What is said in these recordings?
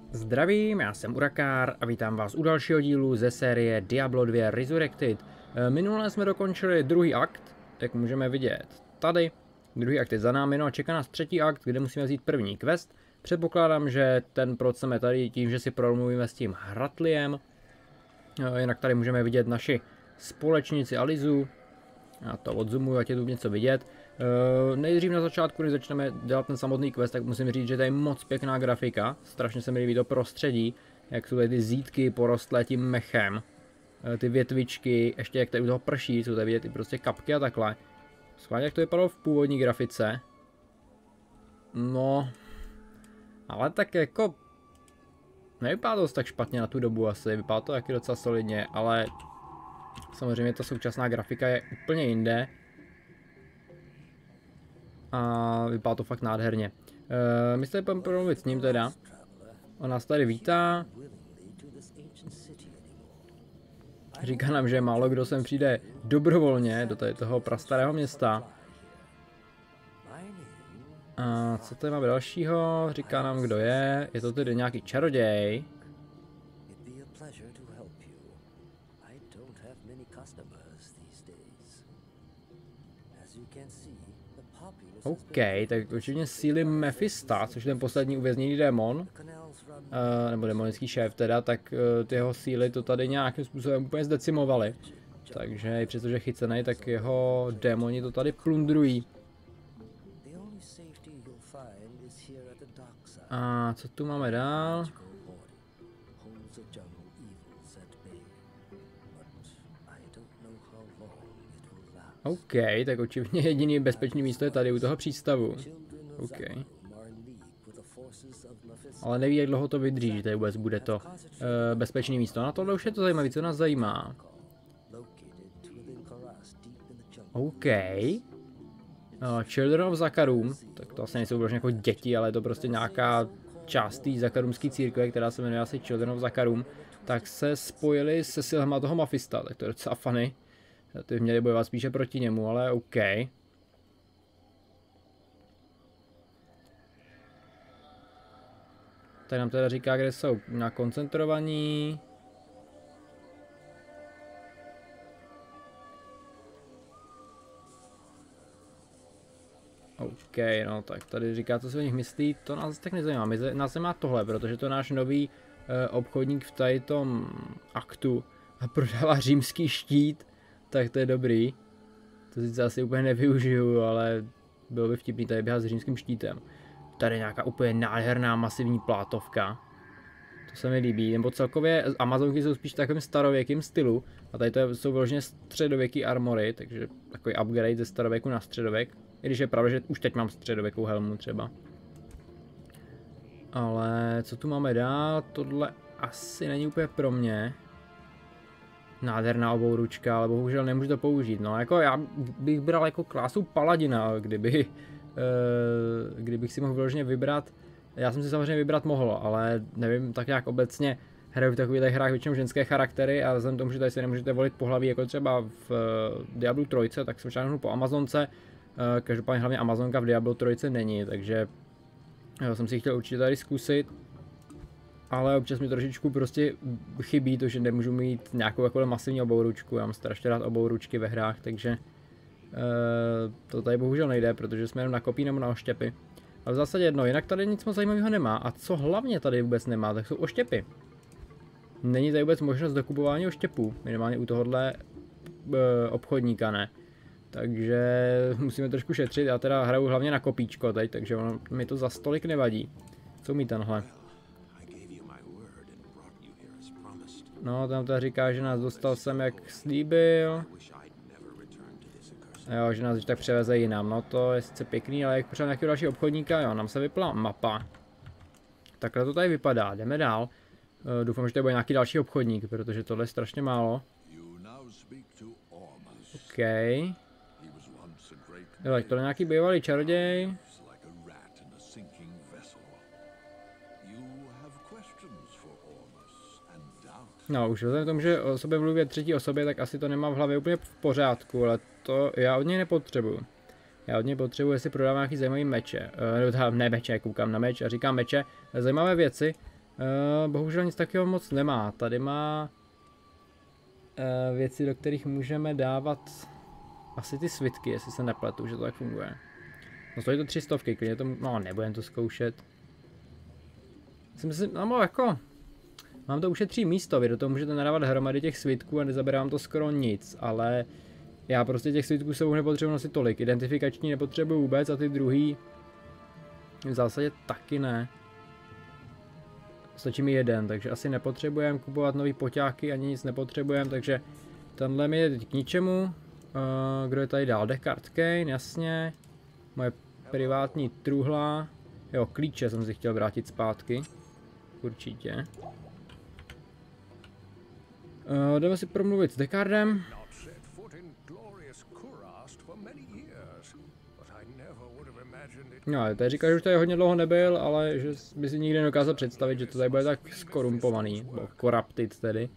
Zdravím, já jsem Urakár a vítám vás u dalšího dílu ze série Diablo 2 Resurrected. Minule jsme dokončili druhý akt, jak můžeme vidět tady. Druhý akt je za námi, no a čeká nás třetí akt, kde musíme vzít první quest. Předpokládám, že ten proceme tady tím, že si promluvíme s tím Hratliem. Jinak tady můžeme vidět naši společnici Alizu. Já to odzoomuju, ať je tu něco vidět. Nejdřív na začátku, když začneme dělat ten samotný quest, tak musím říct, že tady je moc pěkná grafika. Strašně se mi líbí to prostředí, jak jsou tady ty zítky porostlé tím mechem. Ty větvičky, ještě jak tady u toho prší, jsou tady vidět i prostě kapky a takhle. Schválně, jak to vypadalo v původní grafice. No, ale tak jako nevypadá to tak špatně na tu dobu asi, vypadá to taky docela solidně, ale samozřejmě ta současná grafika je úplně jinde. A vypadá to fakt nádherně. My se půjdeme promluvit s ním teda. On nás tady vítá. Říká nám, že málo kdo sem přijde dobrovolně do tady toho prastarého města. A co tady máme dalšího? Říká nám, kdo je. Je to tedy nějaký čaroděj. OK, tak určitě síly Mephista, což je ten poslední uvězněný démon, nebo demonický šéf teda, tak ty jeho síly to tady nějakým způsobem úplně zdecimovali. Takže i přestože je chycený, tak jeho démoni to tady plundrují. A co tu máme dál? OK, tak očividně jediný bezpečný místo je tady u toho přístavu. OK. Ale neví, jak dlouho to vydrží, že tady vůbec bude to bezpečné místo. Na tohle už je to zajímavé, co nás zajímá. OK. Children of Zakarum, tak to asi nejsou vložně jako děti, ale je to prostě nějaká část té zakarumské církve, která se jmenuje asi Children of Zakarum, tak se spojili se silama toho Mephista, tak to je docela funny. Ty měli bojovat spíše proti němu, ale OK. Tady nám teda říká, kde jsou na koncentrovaní. OK, no tak tady říká, co si o nich myslí, to nás tak nezajímá. Nás zajímá tohle, protože to je náš nový obchodník v tady tom aktu a prodává římský štít. Tak to je dobrý. To sice asi úplně nevyužiju, ale bylo by vtipný tady běhat s římským štítem. Tady je nějaká úplně nádherná masivní plátovka. To se mi líbí, nebo celkově Amazonky jsou spíš v takovém starověkém stylu. A tady to jsou vyloženě středověký armory, takže takový upgrade ze starověku na středověk. I když je pravda, že už teď mám středověkou helmu třeba. Ale co tu máme dál? Tohle asi není úplně pro mě. Nádherná obouručka, ale bohužel nemůžu to použít. No, jako já bych bral jako klásu paladina, kdybych si mohl vyloženě vybrat. Já jsem si samozřejmě vybrat mohl, ale nevím, tak jak obecně hraju v takových hrách většinou ženské charaktery a vzhledem tomu, že tady si nemůžete volit pohlaví jako třeba v Diablu 3, tak jsem šel po Amazonce. Každopádně hlavně Amazonka v Diablo 3 není, takže jsem si chtěl určitě tady zkusit. Ale občas mi trošičku prostě chybí to, že nemůžu mít nějakou jako masivní obouručku. Já mám strašně rád obouručky ve hrách, takže to tady bohužel nejde, protože jsme jenom na kopí nebo na oštěpy. Ale v zásadě jedno, jinak tady nic moc zajímavého nemá. A co hlavně tady vůbec nemá, tak jsou oštěpy. Není tady vůbec možnost dokupování oštěpů, minimálně u tohohle obchodníka ne. Takže musíme trošku šetřit, já teda hraju hlavně na kopíčko teď, takže ono, mi to za stolik nevadí. Co mi tenhle? No, tam to říká, že nás dostal sem, jak slíbil. Jo, že nás už tak převeze jinam. No to je sice pěkný, ale jak pořád nějakého dalšího obchodníka, jo, nám se vypla mapa. Takhle to tady vypadá, jdeme dál. Doufám, že to bude nějaký další obchodník, protože tohle je strašně málo. OK. Jo, tak tohle je nějaký bývalý čaroděj. No, už vzhledem k tomu, že o sobě mluví v třetí osobě, tak asi to nemám v hlavě úplně v pořádku, ale to já od něj nepotřebuju. Já od něj potřebuji, jestli prodávám nějaký zajímavý meče. Ne meče, koukám na meč a říkám meče. Zajímavé věci. Bohužel nic takového moc nemá. Tady má věci, do kterých můžeme dávat asi ty svitky, jestli se nepletu, že to tak funguje. No stojí to 300, klidně to, no nebudem to zkoušet. Myslím, no jako, mám to ušetří místo, vy do toho můžete nadávat hromady těch svitků a nezabírám to skoro nic, ale já prostě těch svitků sebou nepotřebuji nosit tolik. Identifikační nepotřebuji vůbec a ty druhý v zásadě taky ne. Stačí mi jeden, takže asi nepotřebujeme kupovat nový poťáky, ani nic nepotřebujeme, takže tenhle mi je teď k ničemu. Kdo je tady dál? Descartes Kane, jasně. Moje privátní truhla. Jo, klíče jsem si chtěl vrátit zpátky. Určitě. Jdeme si promluvit s Descartem. No, tady říká, že už tady hodně dlouho nebyl, ale že by si nikdy nedokázal představit, že to tady bude tak skorumpovaný, nebo corrupted tedy.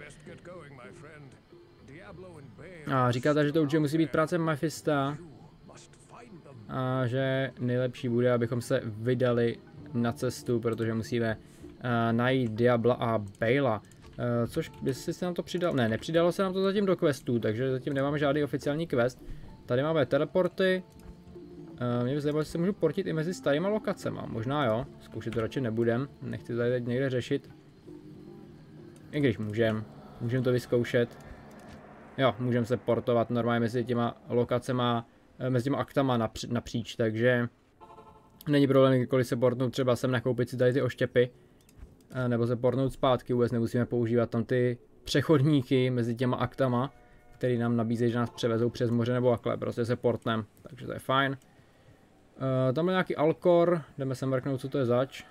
A říkáte, že to určitě musí být práce Mephista. A že nejlepší bude, abychom se vydali na cestu, protože musíme najít Diabla a Bala. Což jestli se nám to přidalo, ne, nepřidalo se nám to zatím do questů, takže zatím nemáme žádný oficiální quest. Tady máme teleporty. Mě by zajímalo, jestli se můžu portit i mezi starýma lokacema. Možná jo, zkoušet to radši nebudem. Nechci tady teď někde řešit. I když můžem to vyzkoušet. Jo, můžeme se portovat normálně mezi těma lokacema, mezi těma aktama napříč, takže není problém kdykoliv se portnout třeba sem nakoupit si tady ty oštěpy. Nebo se portnout zpátky, vůbec nemusíme používat tam ty přechodníky mezi těma aktama, který nám nabízejí, že nás převezou přes moře nebo takhle, prostě se portnem, takže to je fajn. Tam je nějaký Alcor, jdeme se mrknout, co to je zač.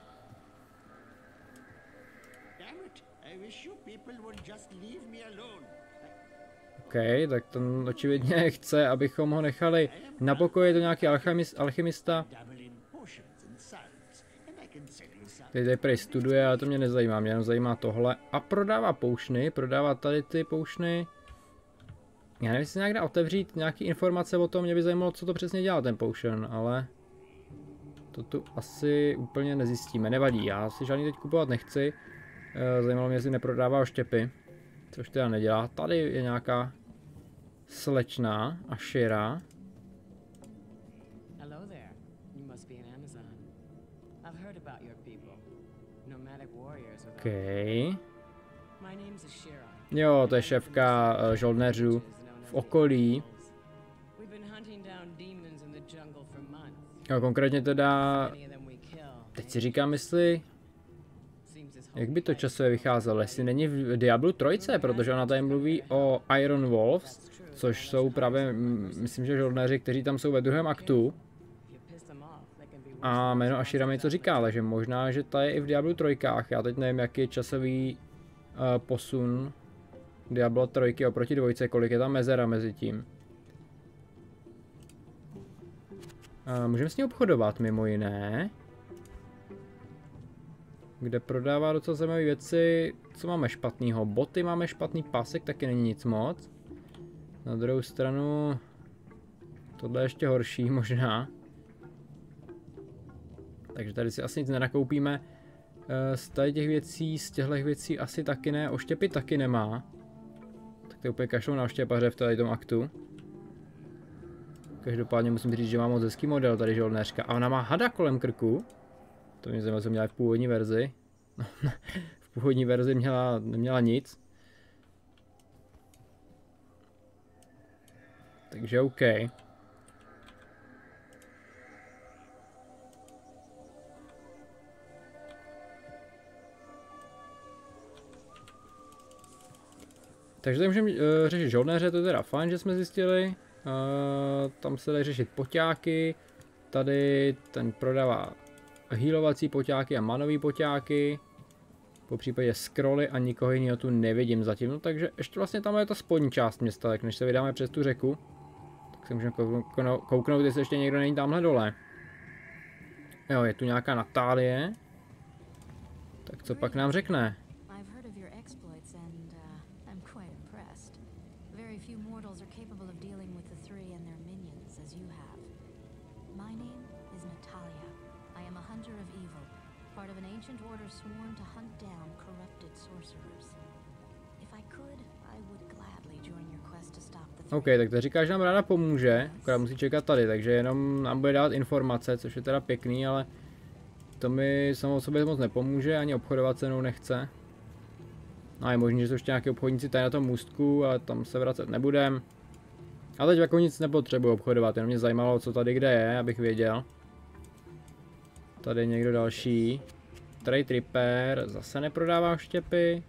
OK, tak ten očividně chce, abychom ho nechali na pokoji, je to nějaký alchymista. Teď tady prej studuje, ale to mě nezajímá, mě jenom zajímá tohle. A prodává poušny, prodává tady ty poušny. Já nevím, jestli nějak dá otevřít nějaké informace o tom, mě by zajímalo, co to přesně dělá ten potion, ale to tu asi úplně nezjistíme, nevadí, já si žádný teď kupovat nechci. Zajímalo mě, jestli neprodává oštěpy, což teda nedělá. Tady je nějaká slečna a Shira. OK. Jo, to je šéfka žoldnéřů v okolí. No, konkrétně teda, teď si říkám, jestli, jak by to časově vycházelo, jestli není v Diablu 3, protože ona tady mluví o Iron Wolves, což jsou právě, myslím, že žoldnéři, kteří tam jsou ve druhém aktu. A jméno Ashira mi něco říká, ale že možná, že ta je i v Diablu 3, já teď nevím, jaký je časový posun Diablo 3 oproti 2, kolik je tam mezera mezi tím. Můžeme s ní obchodovat mimo jiné. Kde prodává docela zajímavé věci. Co máme špatného? Boty máme špatný, pásek taky není nic moc. Na druhou stranu tohle je ještě horší možná. Takže tady si asi nic nenakoupíme. Z tady těch věcí, z těchto věcí asi taky ne. Oštěpy taky nemá. Tak to je úplně kašlou na oštěpaře v tady tom aktu. Každopádně musím říct, že má moc hezký model tady žoldnéřka. A ona má hada kolem krku. To mě zajímalo, co měla v původní verzi. V původní verzi neměla nic. Takže OK. Takže tady můžeme řešit žoldnéře, to je teda fajn, že jsme zjistili. Tam se dají řešit poťáky. Tady ten prodává healovací poťáky a manový poťáky. Po případě scrolly a nikoho jiného tu nevidím zatím. No, takže ještě vlastně tam je ta spodní část města, tak než se vydáme přes tu řeku, tak se můžeme kouknout, jestli ještě někdo není tamhle dole. Jo, je tu nějaká Natálie. Tak co pak nám řekne? Part of an ancient order sworn to hunt down OK, tak to říká, že nám ráda pomůže, akorát musí čekat tady, takže jenom nám bude dávat informace, což je teda pěkný, ale to mi samo o sobě moc nepomůže, ani obchodovat se mnou nechce. No a je možný, že jsou ještě nějaké obchodníci tady na tom můstku, ale tam se vracet nebudem. A teď jako nic nepotřebuji obchodovat, jenom mě zajímalo, co tady kde je, abych věděl. Tady je někdo další. Trade Repair, zase neprodává štěpy.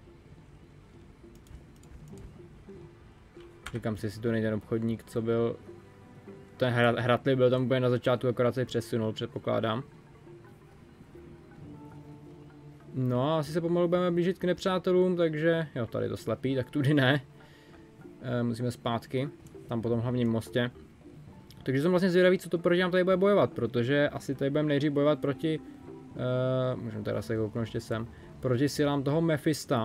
Říkám si, jestli to není ten obchodník, co byl... Ten Hratli byl tam úplně na začátku, akorát se přesunul, předpokládám. No a asi se pomalu budeme blížit k nepřátelům, takže... Jo, tady to slepý, tak tudy ne. Musíme zpátky, tam po tom hlavním mostě. Takže jsem vlastně zvědavý, co to proti nám tady bude bojovat, protože asi tady budeme nejdřív bojovat proti... můžeme teda se kouknout ještě sem. Proti silám toho Mephista.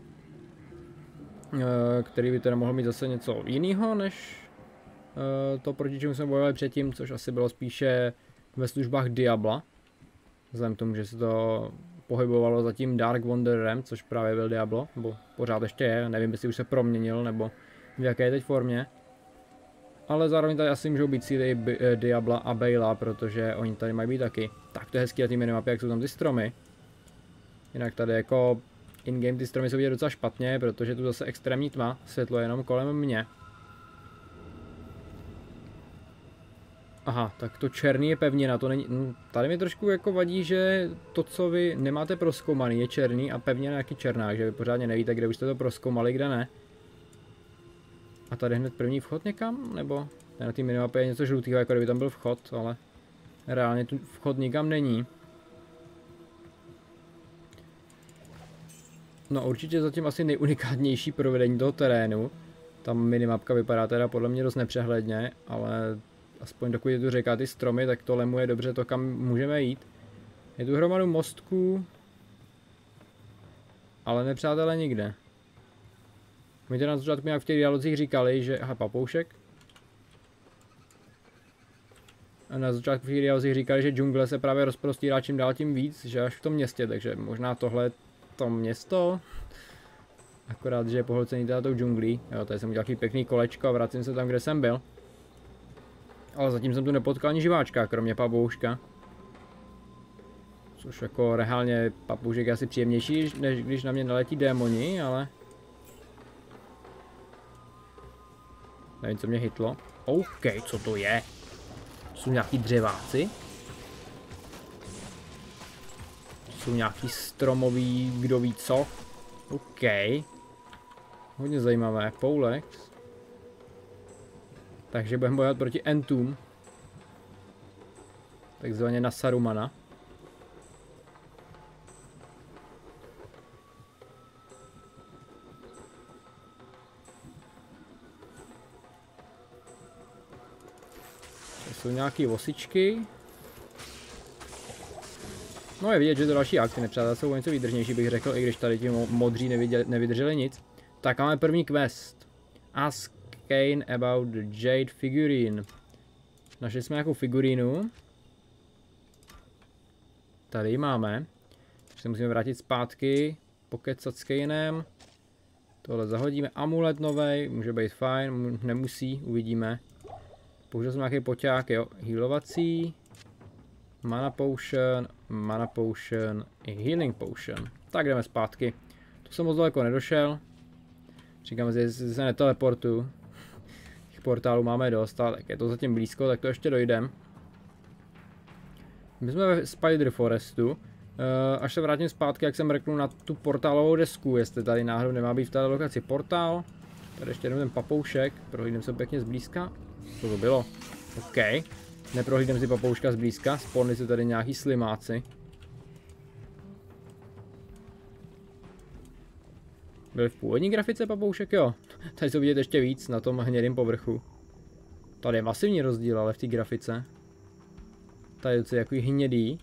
Který by teda mohl mít zase něco jiného, než to, proti čemu jsme bojovali předtím, což asi bylo spíše ve službách Diabla. Vzhledem k tomu, že se to pohybovalo za tím Dark Wandererem, což právě byl Diablo, nebo pořád ještě je, nevím, jestli už se proměnil, nebo v jaké je teď formě. Ale zároveň tady asi můžou být síly Diabla a Bejla, protože oni tady mají být taky. Tak to je hezký na té minimapě, jak jsou tam ty stromy. Jinak tady jako in-game ty stromy jsou vidět docela špatně, protože tu zase extrémní tma, světlo je jenom kolem mě. Aha, tak to černý je pevnina, to není... Tady mi trošku jako vadí, že to, co vy nemáte prozkoumaný, je černý a pevně nějaký černák, že vy pořádně nevíte, kde už jste to prozkoumali, kde ne. A tady hned první vchod někam, nebo na té minimapě je něco žlutého, jako kdyby tam byl vchod, ale reálně tu vchod nikam není. No určitě zatím asi nejunikátnější provedení toho terénu. Ta minimapka vypadá teda podle mě dost nepřehledně, ale aspoň dokud je tu řeka, ty stromy, tak to lemuje dobře to, kam můžeme jít. Je tu hromadu mostků, ale nepřátelé nikde. My teda na začátku nějak v těch dialozích říkali, že... Aha, papoušek. A na začátku v těch dialozích říkali, že džungle se právě rozprostírá čím dál tím víc, že až v tom městě, takže možná tohle je to město. Akorát, že je pohlcený teda tou džunglí. Jo, tady jsem udělal takový pěkný kolečko a vracím se tam, kde jsem byl. Ale zatím jsem tu nepotkal ani živáčka, kromě papouška. Což jako reálně papoušek je asi příjemnější, než když na mě naletí démoni, ale... Nevím, co mě hitlo. OK, co to je? Jsou nějaký dřeváci? Jsou nějaký stromový, kdo ví co? OK. Hodně zajímavé. Poulex. Takže budeme bojovat proti Entům. Takzvaně na Sarumana. Jsou nějaké osičky. No je vidět, že to další akty nepřátelé jsou o něco výdržnější, bych řekl, i když tady ti modří nevydrželi nic. Tak máme první quest. Ask Kane about the Jade figurine. Našli jsme nějakou figurínu. Tady ji máme. Takže se musíme vrátit zpátky, pokecat s Kanem. Tohle zahodíme. Amulet novej, může být fajn, nemusí, uvidíme. Použil jsem nějaký poťák, jo, healovací, mana potion i healing potion. Tak jdeme zpátky. Tu jsem moc daleko nedošel. Říkám si, jestli se neteleportuju. Těch portálů máme dost, ale tak je to zatím blízko, tak to ještě dojdem. My jsme ve Spider Forestu. Až se vrátím zpátky, jak jsem mrknul na tu portálovou desku, jestli tady náhodou nemá být v této lokaci portál. Tady ještě jenom ten papoušek, prohlídnem se pěkně zblízka. Co to bylo? OK. Neprohlídnem si papouška zblízka, spawny si tady nějaký slimáci. Byl v původní grafice papoušek, jo. Tady jsou vidět ještě víc na tom hnědém povrchu. Tady je masivní rozdíl, ale v té grafice. Tady je docela jaký hnědý.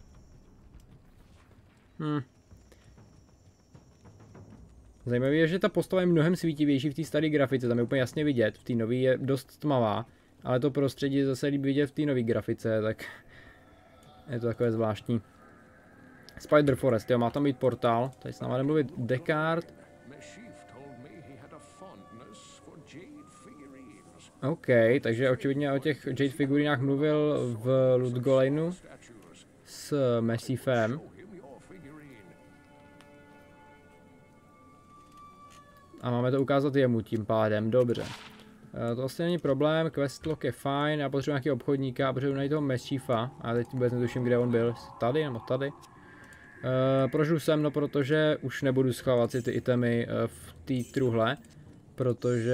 Zajímavé je, že ta postava je mnohem svítivější v té staré grafice, tam je úplně jasně vidět, v té nové je dost tmavá, ale to prostředí je zase líp vidět v té nové grafice, tak je to takové zvláštní. Spider Forest, jo, má tam být portál, tady s náma nemluvit Descartes, OK, takže očividně o těch Jade figurinách mluvil v Ludgolenu s Mesifem. A máme to ukázat jemu tím pádem, dobře. To asi není problém, questlog je fajn, já potřebuji nějaký obchodníka a potřebuji najít toho Mesifa. A teď vůbec netuším, kde on byl, tady nebo tady. Prožil jsem, no protože už nebudu schovávat si ty itemy v té truhle. Protože...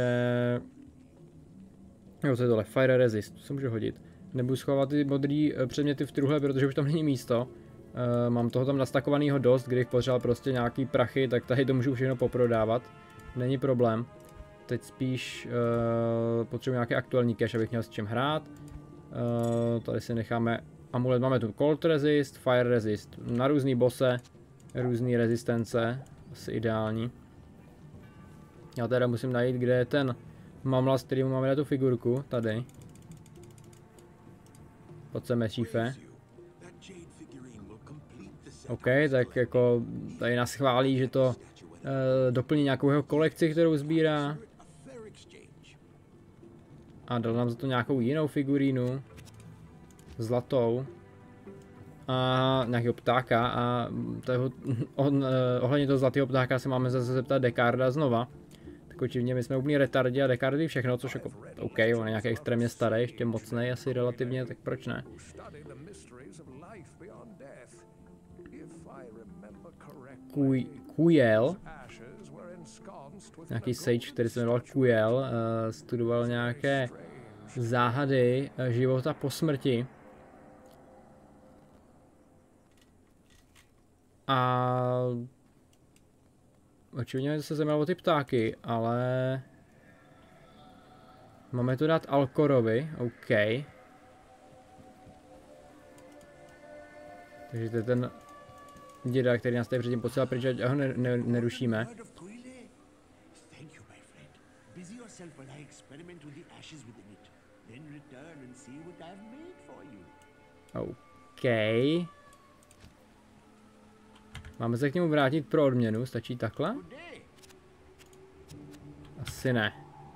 Jo, co je tohle? Fire resist, to se může hodit. Nebudu schovávat ty modrý předměty v truhle, protože už tam není místo. Mám toho tam nastakovaného dost, kdybych potřeboval prostě nějaký prachy, tak tady to můžu všechno poprodávat. Není problém. Teď spíš potřebuji nějaký aktuální cache, abych měl s čím hrát. Tady si necháme amulet, máme tu cold resist, fire resist, na různý bosse, různý rezistence, asi ideální. Já teda musím najít, kde je ten mamlas, kterýmu máme na tu figurku, tady. Pojď se Mesife. OK, tak jako tady nás chválí, že to doplní nějakou jeho kolekci, kterou sbírá. A dal nám za to nějakou jinou figurínu. Zlatou. A nějakého ptáka. A ohledně toho zlatého ptáka se máme zase zeptat Dekarda znova. Tak očividně my jsme úplný retardi a Dekard ví všechno, což jako OK, on je nějaký extrémně starý, ještě mocnej asi relativně, tak proč ne? Kujel. Nějaký sage, který se jmenoval Kujel, studoval nějaké záhady života po smrti. A očividně se zajímalo o ty ptáky, ale máme to dát Alkorovi, OK. Takže to je ten děda, který nás tady předtím posílal pryč, a ho nerušíme. OK. Máme se k němu vrátit pro odměnu, stačí takhle? Asi ne.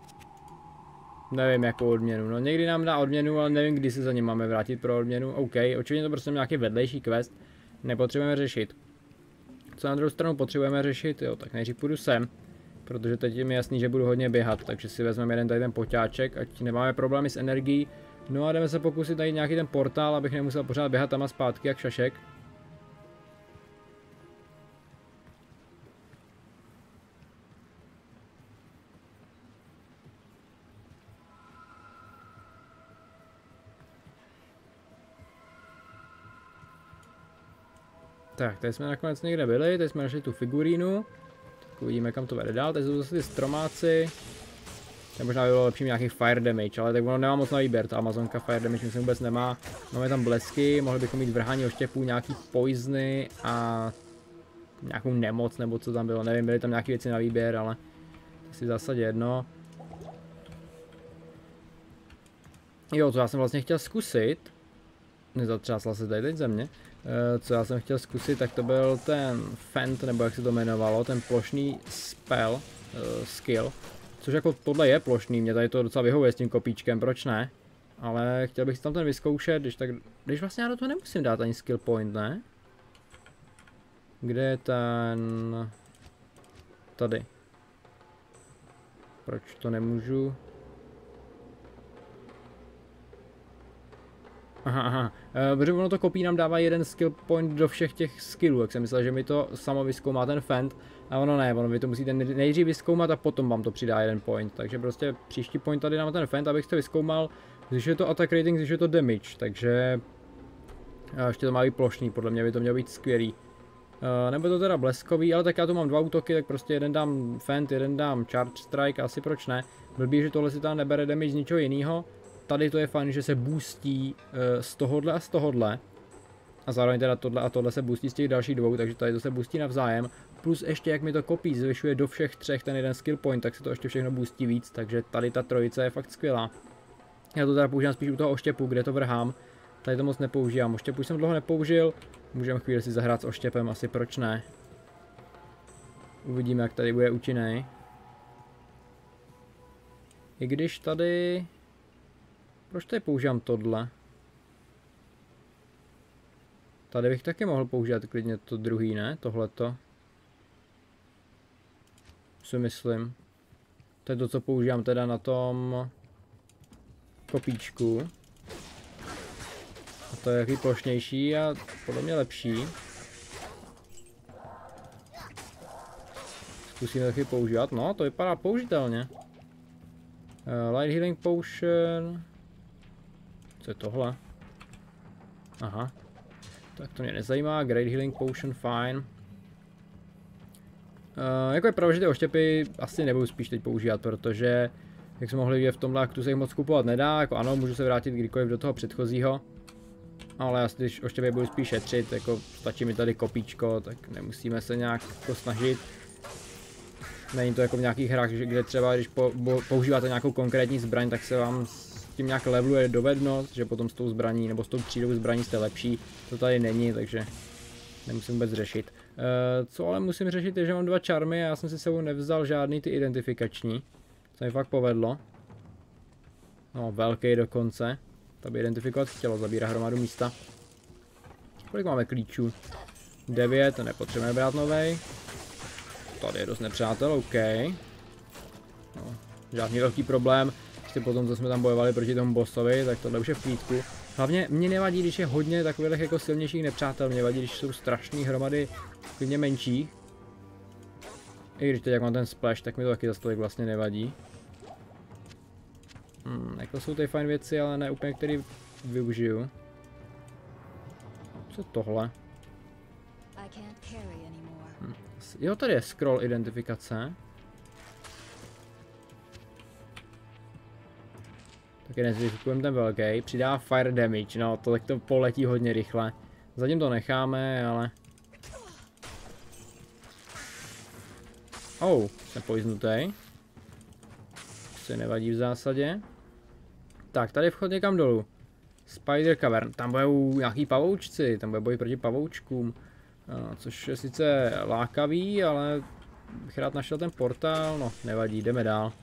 Nevím jakou odměnu, no někdy nám dá odměnu, ale nevím kdy se za ním máme vrátit pro odměnu. OK, očividně to prostě nějaký vedlejší quest, nepotřebujeme řešit. Co na druhou stranu potřebujeme řešit, jo, tak nejdřív půjdu sem. Protože teď je mi jasný, že budu hodně běhat, takže si vezmeme jeden tady ten poťáček, ať nemáme problémy s energií. No a jdeme se pokusit najít nějaký ten portál, abych nemusel pořád běhat tam a zpátky jak šašek. Tak, tady jsme nakonec někde byli, teď jsme našli tu figurínu. Tak uvidíme, kam to vede dál, teď jsou zase ty stromáci. To možná by bylo lepší nějaký fire damage, ale tak ono nemá moc na výběr, ta Amazonka fire damage myslím vůbec nemá. Máme tam blesky, mohli bychom mít vrhání oštěpů, nějaký poisony a nějakou nemoc nebo co tam bylo, nevím, byly tam nějaké věci na výběr, ale to si v zásadě jedno. Jo, co já jsem vlastně chtěl zkusit, nezatřásla se tady teď země. Co já jsem chtěl zkusit, tak to byl ten Fent, nebo jak se to jmenovalo, ten plošný spell, skill. Což jako tohle je plošný, mě tady to docela vyhovuje s tím kopíčkem, proč ne? Ale chtěl bych si tam ten vyzkoušet, když vlastně já do toho nemusím dát ani skill point, ne? Kde je ten... Tady. Proč to nemůžu? Aha. Protože ono to kopí nám dává jeden skill point do všech těch skillů, jak jsem myslel, že mi to samo vyzkoumá ten Fent. A ono ne, ono vy to musíte nejdřív vyzkoumat a potom vám to přidá jeden point. Takže prostě příští point tady dám ten Fent, abych to vyzkoumal. Zvyšuje to attack rating, zvyšuje to damage, takže... ještě to má být plošný, podle mě by to mělo být skvělý. Nebo to teda bleskový, ale tak já tu mám dva útoky, tak prostě jeden dám Fent, jeden dám Charge Strike, asi proč ne. Blbý, že tohle si tam nebere damage z ničeho jiného. Tady to je fajn, že se boostí z tohohle a z tohohle. A zároveň teda tohle a tohle se boostí z těch dalších dvou, takže tady to se boostí navzájem. Plus ještě jak mi to kopí, zvyšuje do všech třech ten jeden skill point, tak se to ještě všechno boostí víc, takže tady ta trojice je fakt skvělá. Já to teda používám spíš u toho oštěpu, kde to vrhám. Tady to moc nepoužívám, oštěp už jsem dlouho nepoužil. Můžeme chvíli si zahrát s oštěpem, asi proč ne. Uvidíme, jak tady bude účinný. I když tady... Proč tady používám tohle? Tady bych taky mohl použít klidně to druhý, ne? Tohleto. Si myslím. To je to, co používám teda na tom kopíčku. A to je jaký plošnější a podle mě lepší. Zkusíme taky používat. No, to vypadá použitelně. Light Healing Potion. Co je tohle? Aha. Tak to mě nezajímá. Great Healing Potion, fine. Jako je pravda, že ty oštěpy asi nebudu spíš teď používat, protože jak jsme mohli vidět v tomhle aktu se jich moc kupovat nedá. Jako ano, můžu se vrátit kdykoliv do toho předchozího. Ale asi když oštěpy budu spíš šetřit, jako stačí mi tady kopíčko, tak nemusíme se nějak jako snažit. Není to jako v nějakých hrách, kde třeba když používáte nějakou konkrétní zbraň, tak se vám s tím nějak leveluje dovednost, že potom s tou zbraní nebo s tou třídou zbraní jste lepší. To tady není, takže nemusím vůbec řešit. Co ale musím řešit je, že mám 2 čarmy a já jsem si sebou nevzal žádný ty identifikační. Co mi fakt povedlo. No, velký dokonce. To by identifikovat chtělo, zabírá hromadu místa. Kolik máme klíčů? 9, to nepotřebujeme brát novej. Tady je dost nepřátel, OK. No, žádný velký problém. Ještě potom, co jsme tam bojovali proti tomu bossovi, tak tohle už je v klídku. Hlavně mě nevadí, když je hodně takových jako silnějších nepřátel. Mě vadí, když jsou strašný hromady klidně menších. I když teď jak mám ten splash, tak mi to taky zase tolik vlastně nevadí. Jako jsou tady fajn věci, ale ne úplně, který využiju. Co tohle? Jo, tady je scroll identifikace. Taky nezvyfikujeme ten velký. Přidá fire damage, no to tak to poletí hodně rychle. Zatím to necháme, ale... Oh, jsem poiznutý. Se nevadí v zásadě. Tak, tady vchod někam dolů. Spider Cavern, tam budou nějaký pavoučci, tam bude boj proti pavoučkům. Což je sice lákavý, ale bych rád našel ten portál, no nevadí, jdeme dál.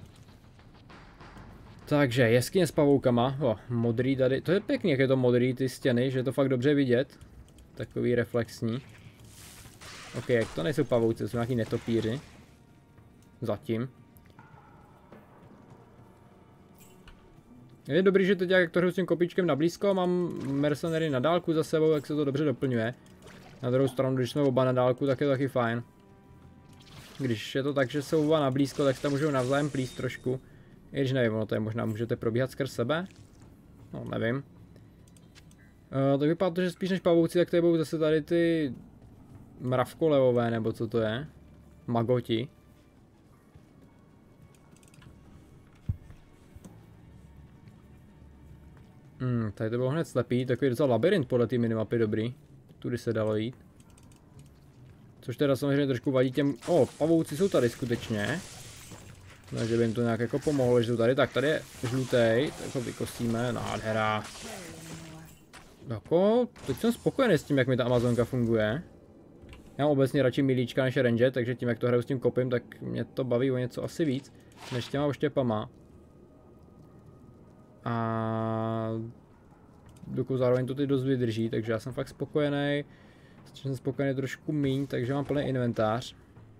Takže jeskyně s pavoukama, modrý tady, to je pěkný, jak je to modrý ty stěny, že je to fakt dobře vidět. Takový reflexní. Ok, jak to nejsou pavouci, to jsou nějaký netopíři. Zatím. Je dobrý, že teď jak to hru s tím kopíčkem na blízko, mám mercenary na dálku za sebou, jak se to dobře doplňuje. Na druhou stranu, když jsme oba na dálku, tak je to taky fajn. Když je to tak, že jsou oba na blízko, tak se tam můžou navzájem plíst trošku. I když nevím, ono to je možná můžete probíhat skrz sebe. No, nevím. Tak vypadá to, že spíš než pavouci, tak tady budou zase tady ty mravkolevové, nebo co to je. Magoti. Tady to bylo hned slepý, takový docela labirint podle té minimapy dobrý. Tudy se dalo jít. Což teda samozřejmě trošku vadí těm... pavouci jsou tady skutečně. Takže by jim to nějak jako pomohlo, že jsou tady. Tak tady je žlutý, tak ho vykosíme, nádhera. Jako, teď jsem spokojený s tím, jak mi ta Amazonka funguje. Já mám obecně radši milíčka než range, takže tím, jak to hraju s tím kopím, tak mě to baví o něco asi víc, než těma oštěpama. A dokud zároveň to teď dost vydrží, takže já jsem fakt spokojený. Jsem spokojený trošku míň, takže mám plný inventář.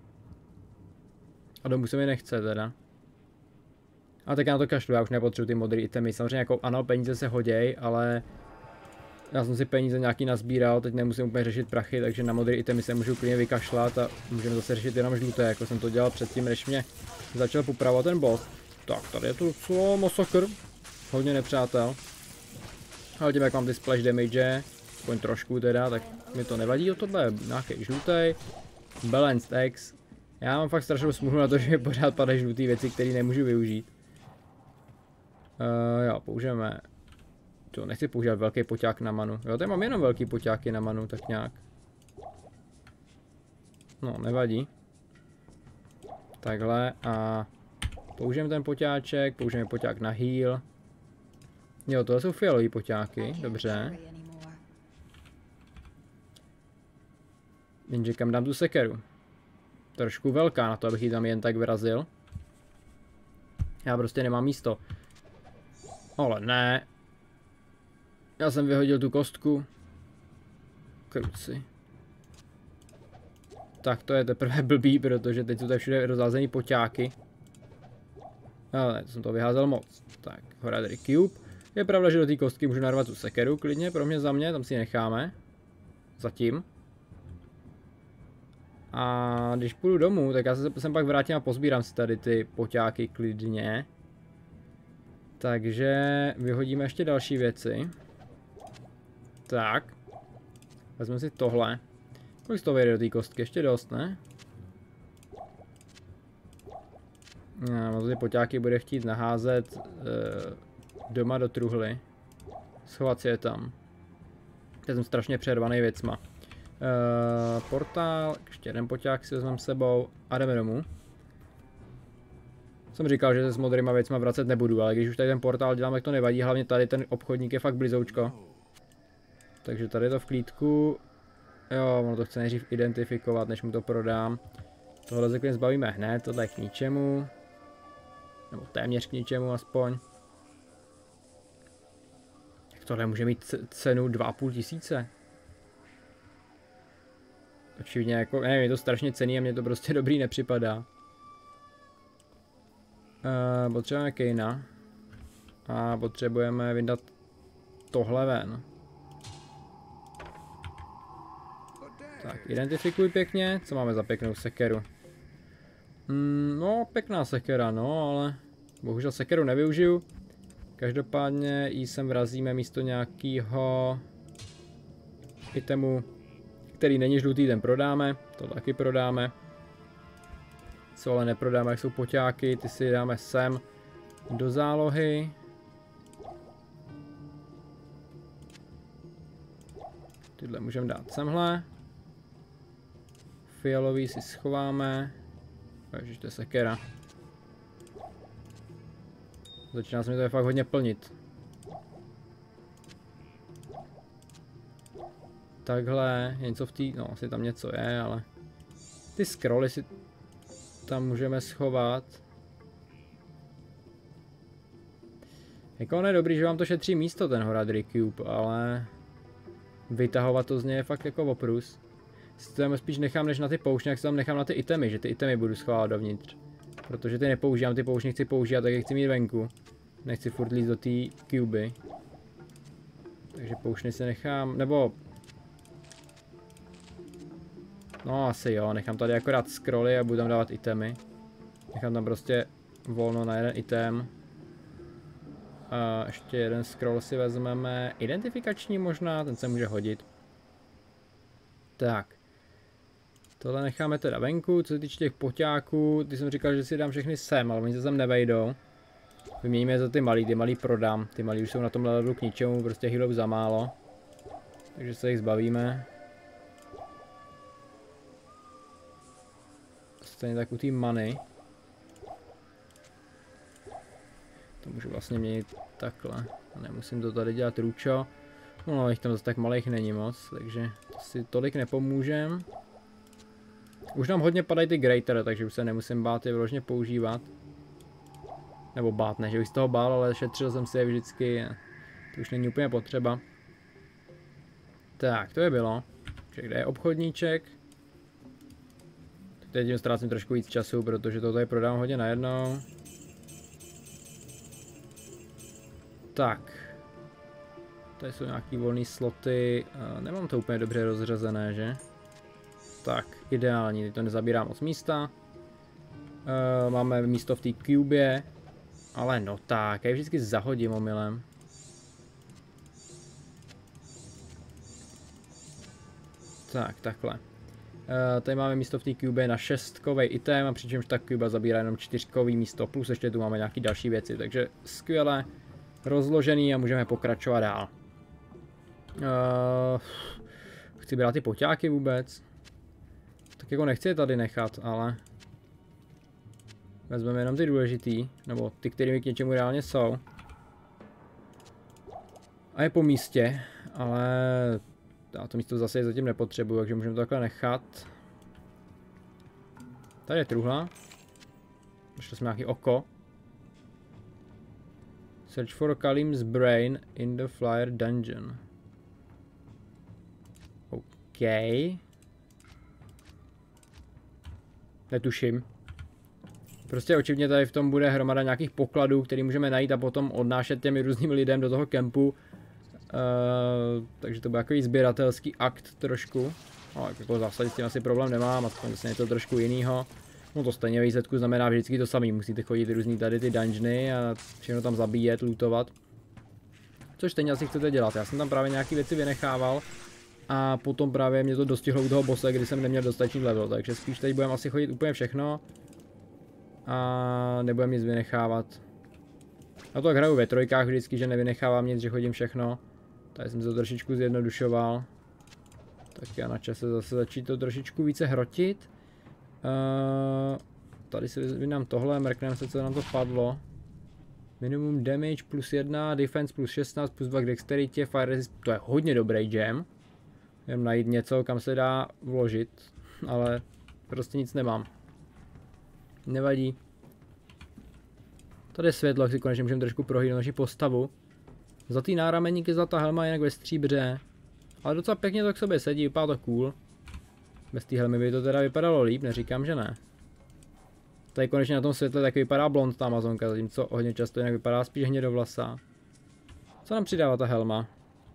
A domů se mi nechce teda. A tak já na to kašlu, já už nepotřebuji ty modré itemy. Samozřejmě jako ano, peníze se hoděj, ale já jsem si peníze nějaký nazbíral, teď nemusím úplně řešit prachy, takže na modré itemy se můžu klidně vykašlat a můžeme zase řešit jenom žluté, jako jsem to dělal předtím, než mě začal popravovat ten boss. Tak, tady je to docela masakr. Hodně nepřátel. Ale tím, jak mám ty splash damage, aspoň trošku teda, tak mi to nevadí. O tohle je nějaký žlutý. Balanced X. Já mám fakt strašnou smůlu na to, že mi pořád padají žlutý věci, které nemůžu využít. Jo, použijeme. To nechci používat velký poťák na manu. Jo, tady mám jenom velký poťáky na manu, tak nějak. No, nevadí. Takhle a použijeme ten poťáček, použijeme poťák na heal. Jo, tohle jsou fialový poťáky, dobře. Jenže kam dám tu sekeru? trošku velká na to, abych ji tam jen tak vrazil. Já prostě nemám místo. Ale ne. Já jsem vyhodil tu kostku. Kruci. Tak to je teprve blbý, protože teď jsou tady všude rozházený poťáky. Ale to jsem to vyházel moc. Tak, Horadric Cube. Je pravda, že do té kostky můžu narvat tu sekeru klidně, pro mě za mě, tam si ji necháme. Zatím. A když půjdu domů, tak já se sem pak vrátím a pozbírám si tady ty poťáky klidně. Takže vyhodíme ještě další věci. Tak. Vezmeme si tohle. Kolik z toho vyjde do té kostky? Ještě dost, ne? No, ty poťáky bude chtít naházet doma do truhly. Schovat si je tam. Já jsem strašně přervaný věcma. Portál, ještě jeden poťák si vezmeme s sebou a jdeme domů. Jsem říkal, že se s modrýma věcma vracet nebudu, ale když už tady ten portál dělám, tak to nevadí, hlavně tady ten obchodník je fakt blizoučko. Takže tady je to v klídku. Jo, ono to chce nejdřív identifikovat, než mu to prodám. Tohle se klidně zbavíme hned, tohle je k ničemu. Nebo téměř k ničemu aspoň. Jak tohle může mít cenu 2500? Očividně jako, nevím, je to strašně cenný a mně to prostě dobrý nepřipadá. Potřebujeme Kejna. A potřebujeme vydat tohle ven. Tak, identifikuj pěkně, co máme za pěknou sekeru. No, pěkná sekera, no, ale bohužel sekeru nevyužiju. Každopádně ji sem vrazíme místo nějakého itemu, který není žlutý, ten prodáme, to taky prodáme. Co ale neprodáme, jak jsou poťáky, ty si dáme sem do zálohy. Tyhle můžeme dát semhle. Fialový si schováme. Ježiš, to je sekera. Začíná se mi to je fakt hodně plnit. Takhle, něco v té, no asi tam něco je, ale ty scrolly si tam můžeme schovat. Jako on je dobrý, že vám to šetří místo ten Horadric Cube, ale vytahovat to z něj je fakt jako oprus. Si to tam spíš nechám než na ty poušně, jak se tam nechám na ty itemy, že ty itemy budu schovávat dovnitř. Protože ty nepoužívám, ty poušně chci používat, tak je chci mít venku. Nechci furt líst do té cuby. Takže poušně si nechám, nebo... No asi jo, nechám tady akorát scrolly a budu tam dávat itemy. Nechám tam prostě volno na jeden item. A ještě jeden scroll si vezmeme, identifikační možná, ten se může hodit. Tak. Tohle necháme teda venku, co se týče těch poťáků, ty jsem říkal, že si dám všechny sem, ale oni se sem nevejdou. Vyměníme je za ty malý prodám, ty malý už jsou na tomhle levelu k ničemu, prostě healov za málo. Takže se jich zbavíme. Stejně tak u té many. To můžu vlastně měnit takhle, nemusím to tady dělat ručo. No, jich tam zase tak malých není moc, takže to si tolik nepomůžem. Už nám hodně padají ty greater, takže už se nemusím bát je vyloženě používat. Nebo bát, ne, že bych z toho bál, ale šetřil jsem si je vždycky. To už není úplně potřeba. Tak, to je bylo. Kde je obchodníček? Teď tím ztrácím trošku víc času, protože to tady prodám hodně najednou. Tak. Tady jsou nějaký volné sloty. Nemám to úplně dobře rozřazené, že? Tak, ideální, teď to nezabírám moc místa. Máme místo v té cubě. Ale no tak, já ji vždycky zahodím omylem. Tak, takhle. Tady máme místo v té cube na 6kový item, a přičemž ta cuba zabírá jenom 4kový místo, plus ještě tu máme nějaké další věci, takže skvěle rozložený a můžeme pokračovat dál. Chci brát ty poťáky vůbec. Tak jako nechci je tady nechat, ale vezmeme jenom ty důležitý, nebo ty, které k něčemu reálně jsou. A je po místě, ale já to místo zase zatím nepotřebuji, takže můžeme to takhle nechat. Tady je truhla. Našli jsme nějaký oko. Search for Kalim's brain in the flyer dungeon. OK. Netuším. Prostě očividně tady v tom bude hromada nějakých pokladů, který můžeme najít a potom odnášet těmi různými lidem do toho kempu. Takže to bude takový sběratelský akt trošku. No, jako v zásadě s tím asi problém nemám, aspoň zase něco trošku jinýho. No to stejně ve výsledku znamená vždycky to samý, musíte chodit různý tady ty dungeony a všechno tam zabíjet, lootovat. Což stejně asi chcete dělat, já jsem tam právě nějaké věci vynechával. A potom právě mě to dostihlo u toho bosse, kdy jsem neměl dostatečný level, takže spíš teď budeme asi chodit úplně všechno. A nebudeme nic vynechávat. A to tak hraju ve trojkách vždycky, že nevynechávám nic, že chodím všechno. Tady jsem se to trošičku zjednodušoval. Tak já na čase zase začít to trošičku více hrotit. Tady si vyvinám tohle, mrkneme se, co nám to padlo. Minimum damage plus 1, defense plus 16, plus 2 k dexteritě, fire resist, to je hodně dobrý gem. Jen najít něco, kam se dá vložit, ale prostě nic nemám. Nevadí. Tady je světlo, si konečně můžeme trošku prohlídnout naši postavu. Zlatý nárameník je zlatá helma jinak ve stříbře. Ale docela pěkně to k sobě sedí, vypadá to cool. Bez té helmy by to teda vypadalo líp, neříkám, že ne. Tady konečně na tom světle tak vypadá blond ta Amazonka, zatímco hodně často jinak vypadá spíš hnědovlasá. Co nám přidává ta helma?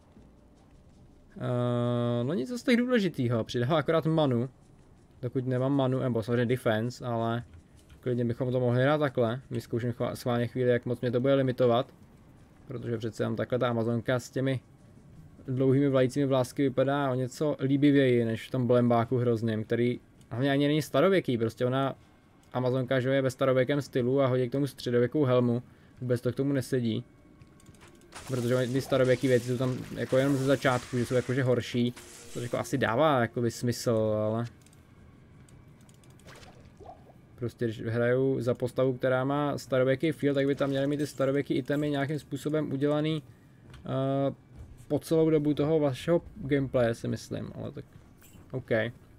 No nic z těch důležitýho, přidává akorát manu. Dokud nemám manu, nebo samozřejmě defense, ale klidně bychom to mohli hrát takhle. Vyzkouším schválně chvíli, jak moc mě to bude limitovat. Protože přece tam takhle ta Amazonka s těmi dlouhými vlajícími vlásky vypadá o něco líbivěji, než v tom blembáku hrozným, který hlavně ani není starověký, prostě ona Amazonka že je ve starověkém stylu a hodí k tomu středověkou helmu, vůbec to k tomu nesedí. Protože ty starověké věci jsou tam jako jenom ze začátku, že jsou jakože horší, což jako asi dává jakoby smysl, ale prostě když hraju za postavu, která má starověký feel, tak by tam měly mít ty starověké itemy nějakým způsobem udělaný po celou dobu toho vašeho gameplaye, si myslím, ale tak OK.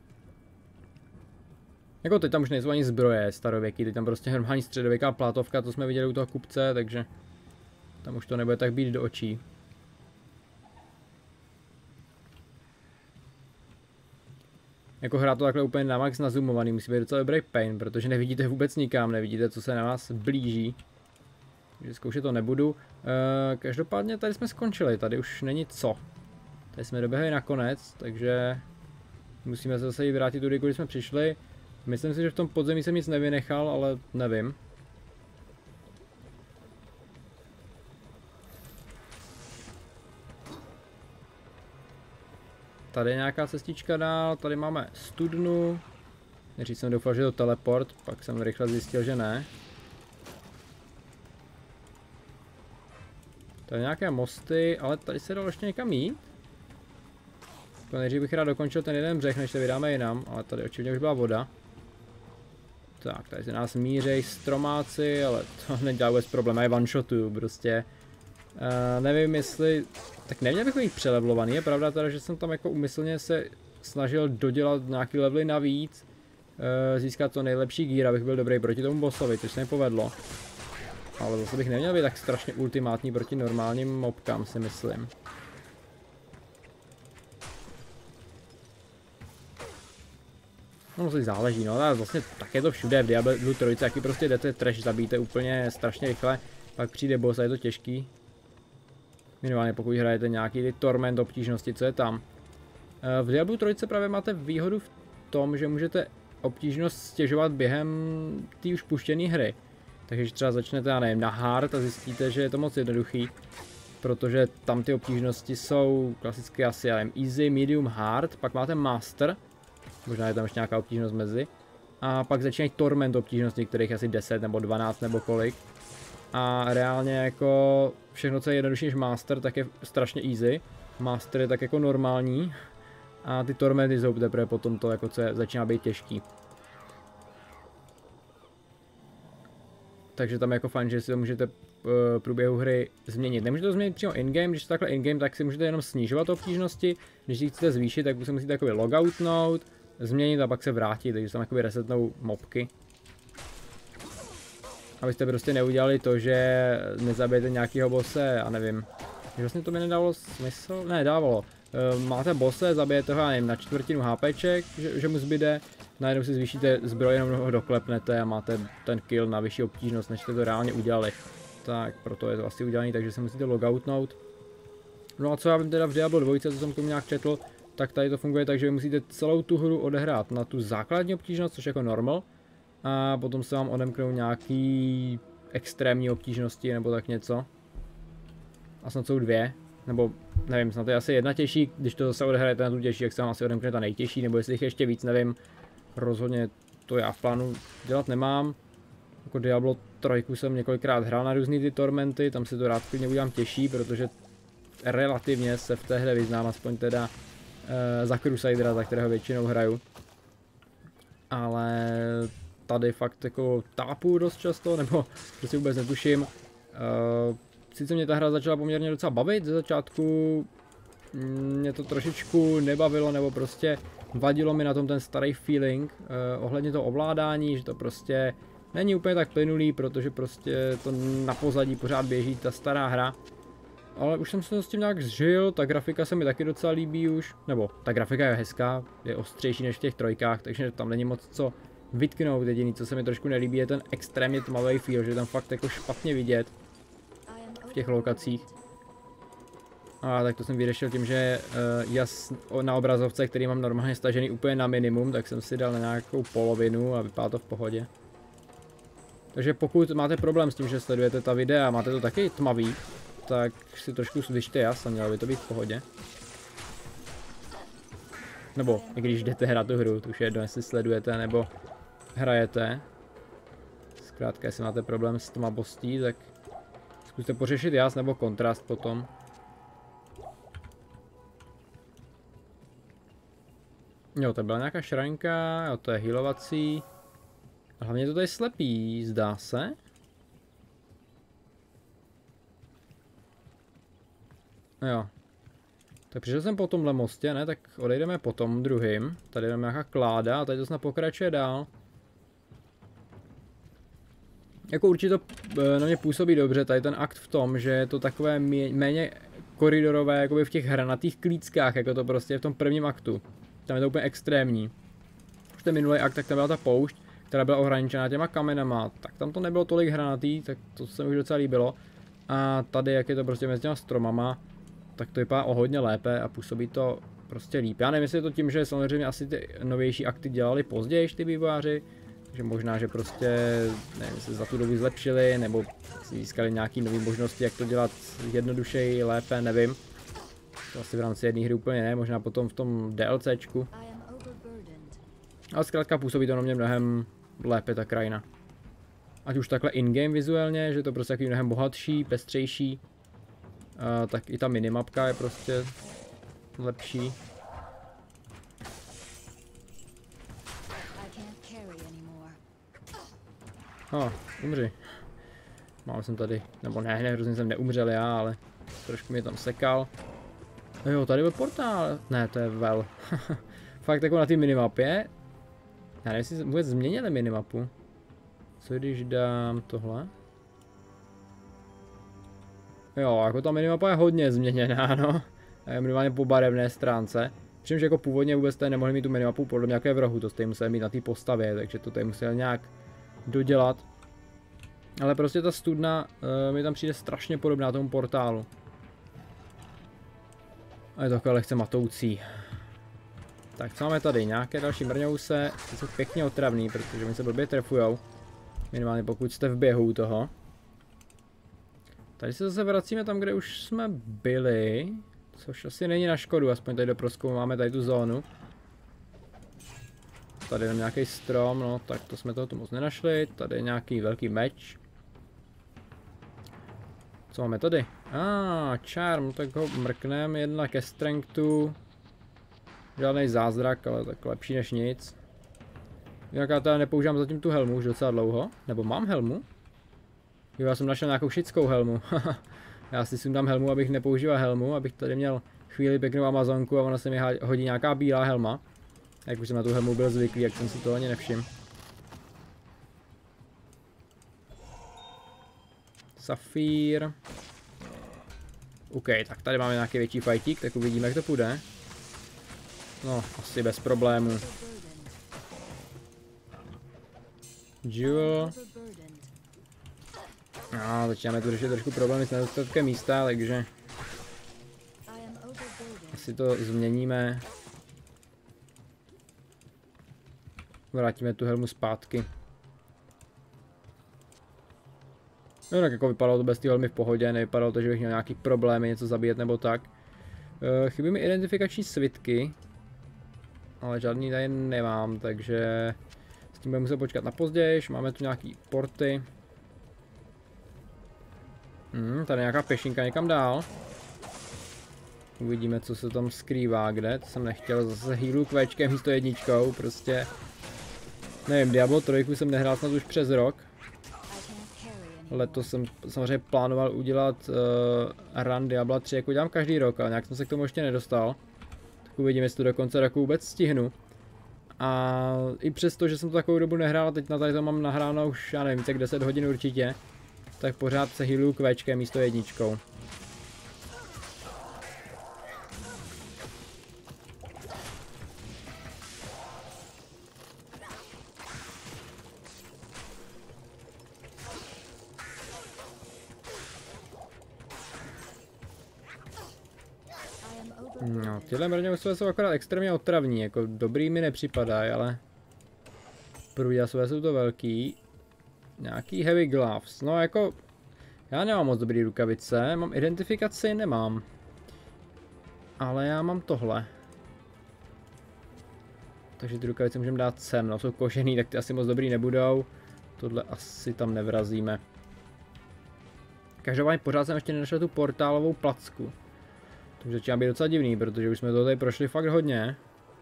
Jako teď tam už nejsou ani zbroje starověký, teď tam prostě normální středověká plátovka, to jsme viděli u toho kupce, takže tam už to nebude tak být do očí. Jako hrát to takhle úplně na max nazumovaný, musí být docela dobrý pain, protože nevidíte vůbec nikam, nevidíte, co se na vás blíží. Takže zkoušet to nebudu. Každopádně tady jsme skončili, tady už není co. Tady jsme doběhli nakonec, takže musíme se zase vrátit tudy, kudy jsme přišli. Myslím si, že v tom podzemí jsem nic nevynechal, ale nevím. Tady je nějaká cestička dál, tady máme studnu. Než jsem doufal, že je to teleport, pak jsem rychle zjistil, že ne. Tady nějaké mosty, ale tady se dalo ještě někam jít. Nejdřív bych rád dokončil ten jeden břeh, než se vydáme jinam, ale tady očividně už byla voda. Tak, tady se nás mířejí stromáci, ale to nedělá vůbec problém, já je one-shotuju prostě. Nevím jestli, tak neměl bych jít přelevlovaný, je pravda teda, že jsem tam jako úmyslně se snažil dodělat nějaký levely navíc. Získat to nejlepší gear, abych byl dobrý proti tomu bossovi, což se mi povedlo. Ale zase bych neměl být tak strašně ultimátní proti normálním mobkám, si myslím. No, to záleží, no, ale vlastně tak je to všude v Diablu 3, jaký prostě jdete trash, zabijete úplně strašně rychle, pak přijde boss a je to těžký. Minimálně pokud hrajete nějaký ty torment obtížnosti, co je tam. V Diablu 3 právě máte výhodu v tom, že můžete obtížnost stěžovat během té už puštěné hry. Takže když třeba začnete, já nevím, na hard a zjistíte, že je to moc jednoduchý, protože tam ty obtížnosti jsou klasicky asi, já nevím, easy, medium, hard, pak máte master, možná je tam ještě nějaká obtížnost mezi, a pak začínají torment obtížnosti, kterých asi 10 nebo 12 nebo kolik. A reálně jako všechno, co je jednodušší než master, tak je strašně easy, master je tak jako normální a ty tormenty jsou teprve potom to, jako co je, začíná být těžký. Takže tam je jako fajn, že si to můžete v průběhu hry změnit. Nemůžete to změnit přímo in-game, když takhle in-game, tak si můžete jenom snižovat obtížnosti. Když si chcete zvýšit, tak se musíte takový logoutnout, změnit a pak se vrátit, takže tam jakoby resetnou mobky. Abyste prostě neudělali to, že nezabijete nějakýho bosse a nevím. Vlastně to mi nedávalo smysl, ne dávalo. Máte bosse, zabijete ho, já nevím, na čtvrtinu HPček, že mu zbyde. Najednou si zvýšíte zbroj, jenom ho doklepnete a máte ten kill na vyšší obtížnost, než jste to reálně udělali. Tak proto je to asi udělané, takže se musíte logoutnout. No a co já vím teda v Diablo 2, co jsem tomu nějak četl, tak tady to funguje tak, že vy musíte celou tu hru odehrát na tu základní obtížnost, což jako normal. A potom se vám odemknou nějaký extrémní obtížnosti nebo tak něco. A snad jsou dvě, nebo nevím, snad je asi jedna těžší, když to zase odehrajete na tu těžší, jak se vám asi odemkne ta nejtěžší, nebo jestli jich ještě víc, nevím. Rozhodně to já v plánu dělat nemám. Jako Diablo 3 jsem několikrát hrál na různý ty tormenty, tam si to rád klidně udělám těžší, protože relativně se v té hře vyznám, aspoň teda za Crusadera, za kterého většinou hraju. Ale tady fakt jako tápu dost často, nebo prostě vůbec netuším. Sice mě ta hra začala poměrně docela bavit, ze začátku mě to trošičku nebavilo, nebo prostě vadilo mi na tom ten starý feeling ohledně toho ovládání, že to prostě není úplně tak plynulý, protože prostě to na pozadí pořád běží ta stará hra. Ale už jsem se s tím nějak zžil, ta grafika se mi taky docela líbí už, nebo ta grafika je hezká, je ostřejší než v těch trojkách, takže tam není moc co vytknout. Jediný, co se mi trošku nelíbí, je ten extrémně tmavý feel, že je tam fakt jako špatně vidět v těch lokacích. A tak to jsem vyřešil tím, že na obrazovce, který mám normálně stažený úplně na minimum, tak jsem si dal na nějakou polovinu a vypadá to v pohodě. Takže pokud máte problém s tím, že sledujete ta videa a máte to taky tmavý, tak si trošku zvyšte jas a mělo by to být v pohodě. Nebo i když jdete hrát tu hru, to už je jedno, jestli sledujete nebo hrajete. Zkrátka, jestli máte problém s tmavostí, tak zkuste pořešit jas nebo kontrast potom. Jo, to byla nějaká šranka, jo, to je healovací. Hlavně to tady slepý, zdá se. Jo. Tak přišel jsem po tomhle mostě, ne? Tak odejdeme po tom druhým. Tady je nějaká kláda a tady to snad pokračuje dál. Jako určitě to na mě působí dobře, tady ten akt v tom, že je to takové méně koridorové, jakoby v těch hranatých klíckách, jako to prostě je v tom prvním aktu. Tam je to úplně extrémní. Už ten minulý akt, tak tam byla ta poušť, která byla ohraničená těma kamenama, tak tam to nebylo tolik hranatý, tak to se mi už docela líbilo. A tady, jak je to prostě mezi těma stromama, tak to vypadá o hodně lépe a působí to prostě líp. Já nevím, jestli je to tím, že samozřejmě asi ty novější akty dělali později ty vývojáři, takže možná, že prostě, nevím, jestli za tu dobu zlepšili, nebo si získali nějaké nové možnosti, jak to dělat jednodušeji, lépe, nevím. To asi v rámci jedné hry úplně ne, možná potom v tom DLCčku. Ale zkrátka působí to na mě mnohem lépe ta krajina. Ať už takhle in-game vizuálně, že to prostě takový mnohem bohatší, pestřejší. Tak i ta minimapka je prostě lepší. Umři. Mám jsem tady, nebo ne, hrozně jsem neumřel já, ale trošku mě tam sekal. Jo, tady byl portál. Ne, to je vel. Fakt jako na té minimapě. Já nevím, jestli vůbec změnili minimapu. Co když dám tohle? Jo, jako ta minimapa je hodně změněná, no. Minimálně po barevné stránce. Přičemž jako původně vůbec tady nemohli mít tu minimapu podle mě jaké v rohu, to jste museli mít na té postavě, takže to tady musel nějak dodělat. Ale prostě ta studna mi tam přijde strašně podobná tomu portálu. A je to takové lehce matoucí. Tak co máme tady? Nějaké další mrňouse, ty jsou pěkně otravný, protože mi se blbě trefujou. Minimálně pokud jste v běhu toho. Tady se zase vracíme tam, kde už jsme byli. Což asi není na škodu, aspoň tady do prozkumu máme tady tu zónu. Tady je nějaký strom, no tak to jsme toho tu moc nenašli. Tady je nějaký velký meč. Co máme tady? Charm, tak ho mrkneme, jedna ke strengthu. Žádný zázrak, ale tak lepší než nic. Jak já teda nepoužívám zatím tu helmu už docela dlouho. Nebo mám helmu? Jo, já jsem našel nějakou šickou helmu. Já si sundám helmu, abych nepoužíval helmu, abych tady měl chvíli pěknou amazonku a ona se mi hodí nějaká bílá helma. Jak už jsem na tu helmu byl zvyklý, jak jsem si to ani nevšiml. Safír. OK, tak tady máme nějaký větší fightík, tak uvidíme, jak to půjde. No, asi bez problémů. Jewel. No, začínáme tu řešit trošku problémy s nedostatkem místa, takže asi to změníme. Vrátíme tu helmu zpátky. No tak jako vypadalo to bez té helmy v pohodě, nevypadalo to, že bych měl nějaký problémy, něco zabíjet nebo tak. Chybí mi identifikační svitky, ale žádný tady nemám, takže s tím budeme muset počkat na později. Máme tu nějaký porty. Tady nějaká pešinka někam dál. Uvidíme, co se tam skrývá, kde. To jsem nechtěl, zase healu kvéčkem místo jedničkou, prostě. Nevím, Diablo 3 jsem nehrál snad už přes rok. Letos jsem samozřejmě plánoval udělat run Diabla 3, jako dělám každý rok, ale nějak jsem se k tomu ještě nedostal. Tak uvidím, jestli to do konce roku vůbec stihnu. A i přesto, že jsem to takovou dobu nehrál, a teď na tady to mám nahráno už, já nevím, tak 10 hodin určitě, tak pořád se healuju kvéčkem místo jedničkou. No, tyhle mrňousové jsou akorát extrémně otravní, jako dobrý mi nepřipadají, ale průděsové jsou to velký. Nějaký heavy gloves, no jako, já nemám moc dobrý rukavice, mám identifikaci, nemám. Ale já mám tohle. Takže ty rukavice můžeme dát sem, no jsou kožený, tak ty asi moc dobrý nebudou. Tohle asi tam nevrazíme. Každopádně pořád jsem ještě nenašel tu portálovou placku. To už začíná být docela divný, protože už jsme to tady prošli fakt hodně.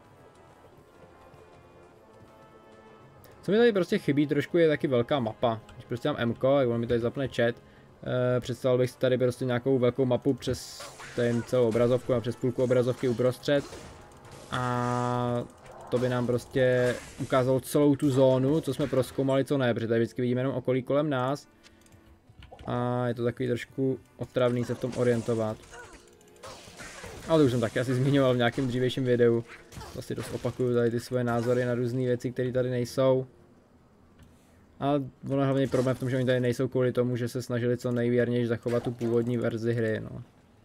Co mi tady prostě chybí trošku je taky velká mapa. Když prostě mám MK, jak on mi tady zapne chat, představil bych si tady prostě nějakou velkou mapu přes ten celou obrazovku a přes půlku obrazovky uprostřed. A to by nám prostě ukázalo celou tu zónu, co jsme prozkoumali, co ne, protože tady vždycky vidíme jenom okolí kolem nás. A je to takový trošku otravný se v tom orientovat. Ale to už jsem taky asi zmiňoval v nějakém dřívějším videu. Vlastně dost opakuju tady ty svoje názory na různé věci, které tady nejsou. Ale ono hlavně problém v tom, že oni tady nejsou kvůli tomu, že se snažili co nejvěrněji zachovat tu původní verzi hry, no.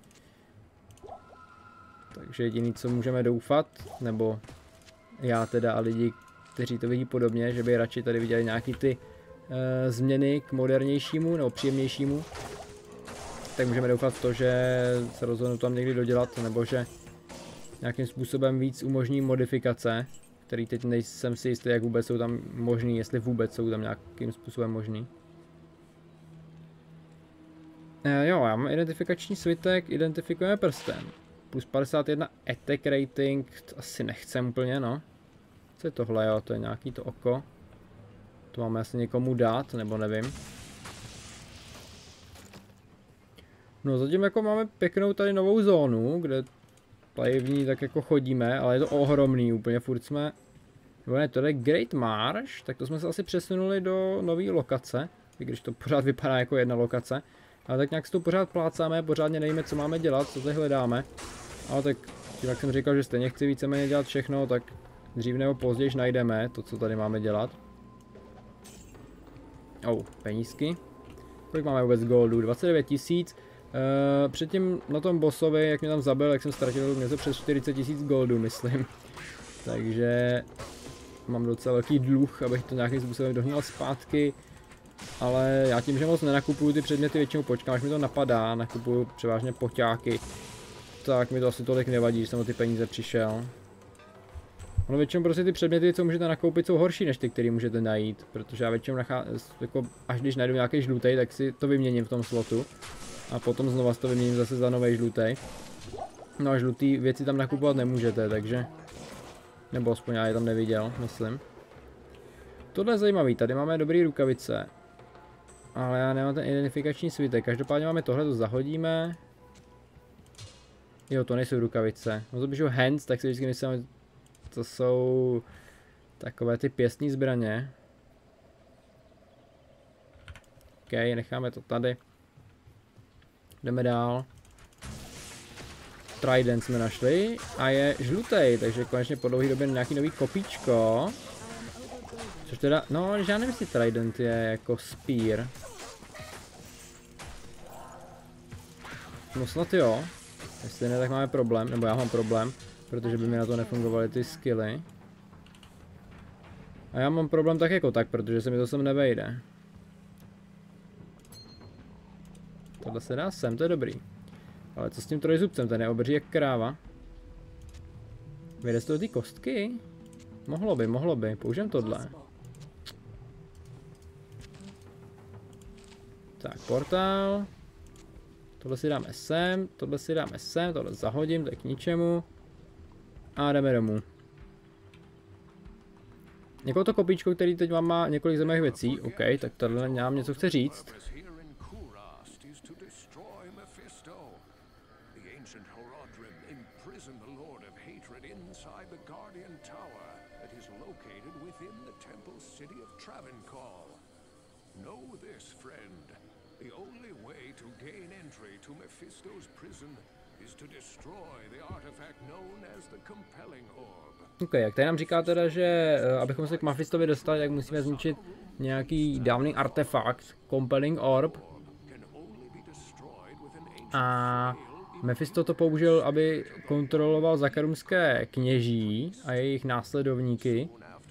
Takže jediný, co můžeme doufat, nebo já teda a lidi, kteří to vidí podobně, že by radši tady viděli nějaký ty změny k modernějšímu nebo příjemnějšíímu. Tak můžeme doufat v to, že se rozhodnou tam někdy dodělat, nebo že nějakým způsobem víc umožní modifikace, který teď nejsem si jistý, jak vůbec jsou tam možný, jestli vůbec jsou tam nějakým způsobem možný. Jo, já mám identifikační svitek, identifikujeme prsten. Plus 51 attack rating, to asi nechcem úplně, no. Co je tohle, jo, to je nějaký to oko. To máme asi někomu dát, nebo nevím. No zatím jako máme pěknou tady novou zónu, kde tady v ní tak jako chodíme, ale je to ohromný úplně, furt jsme... Nebo ne, to je Great Marsh, tak to jsme se asi přesunuli do nové lokace, i když to pořád vypadá jako jedna lokace. Ale tak nějak si to pořád plácáme, pořádně nevíme, co máme dělat, co tady hledáme. Ale tak, tím jak jsem říkal, že stejně chci víceméně dělat všechno, tak dřív nebo později najdeme to, co tady máme dělat. Penízky. Kolik máme vůbec goldů? 29 000. Předtím na tom bossovi, jak mě tam zabil, jak jsem ztratil něco přes 40 000 goldů, myslím. Takže mám docela velký dluh, abych to nějakým způsobem dohnal zpátky. Ale já tím, že moc nenakupuju ty předměty, většinou počkám, až mi to napadá, nakupuju převážně poťáky. Tak mi to asi tolik nevadí, že jsem o ty peníze přišel. Ono většinou prostě ty předměty, co můžete nakoupit, jsou horší než ty, které můžete najít. Protože já většinou jako, až když najdu nějaký žlutej, tak si to vyměním v tom slotu. A potom znova to vyměním zase za nový žlutej. No a žlutý věci tam nakupovat nemůžete, takže... Nebo aspoň já je tam neviděl, myslím. Tohle je zajímavý, tady máme dobrý rukavice. Ale já nemám ten identifikační svitek, každopádně máme tohle, to zahodíme. Jo, to nejsou rukavice. No to píšu hands, tak si vždycky myslím, to jsou takové ty pěstní zbraně. OK, necháme to tady. Jdeme dál. Trident jsme našli a je žlutý, takže konečně po dlouhé době nějaký nový kopíčko. Což teda, no, já nevím, jestli Trident je jako spear. No snad jo. Jestli ne, tak máme problém, nebo já mám problém, protože by mi na to nefungovaly ty skilly. A já mám problém tak jako tak, protože se mi to sem nevejde. Tohle se dá sem, to je dobrý. Ale co s tím trojzubcem, ten je obří jak kráva. Vyjde z toho ty kostky? Mohlo by, použijem tohle. Tak, portál. Tohle si dáme sem, tohle zahodím, to je k ničemu. A jdeme domů. Někoho to kopíčko, který teď má několik zajímavých věcí, OK, tak tohle nám něco chce říct. OK, jak tady nám říká teda, že abychom se k Mephistovi dostali, tak musíme zničit nějaký dávný artefakt, Compelling Orb. A Mephisto to použil, aby kontroloval zakarumské kněží a jejich následovníky.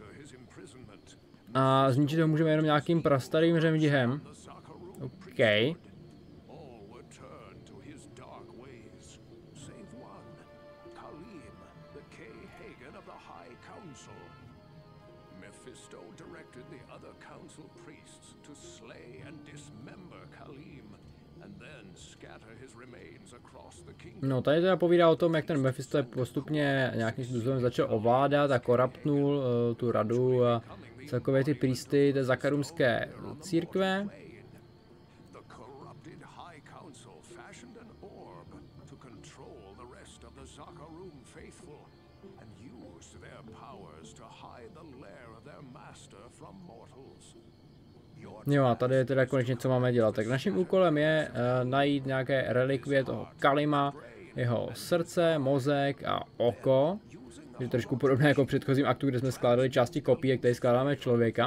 A zničit ho můžeme jenom nějakým prastarým řemdihem. OK. No, tady teda povídá o tom, jak ten Mephisto je postupně nějakým způsobem začal ovládat a koraptnul tu radu a celkově ty priesty té zakarumské církve. Jo, a tady je teda konečně co máme dělat. Tak naším úkolem je najít nějaké relikvie toho Kalima, jeho srdce, mozek a oko. Je trošku podobné jako v předchozím aktu, kde jsme skládali části kopí, tady skládáme člověka.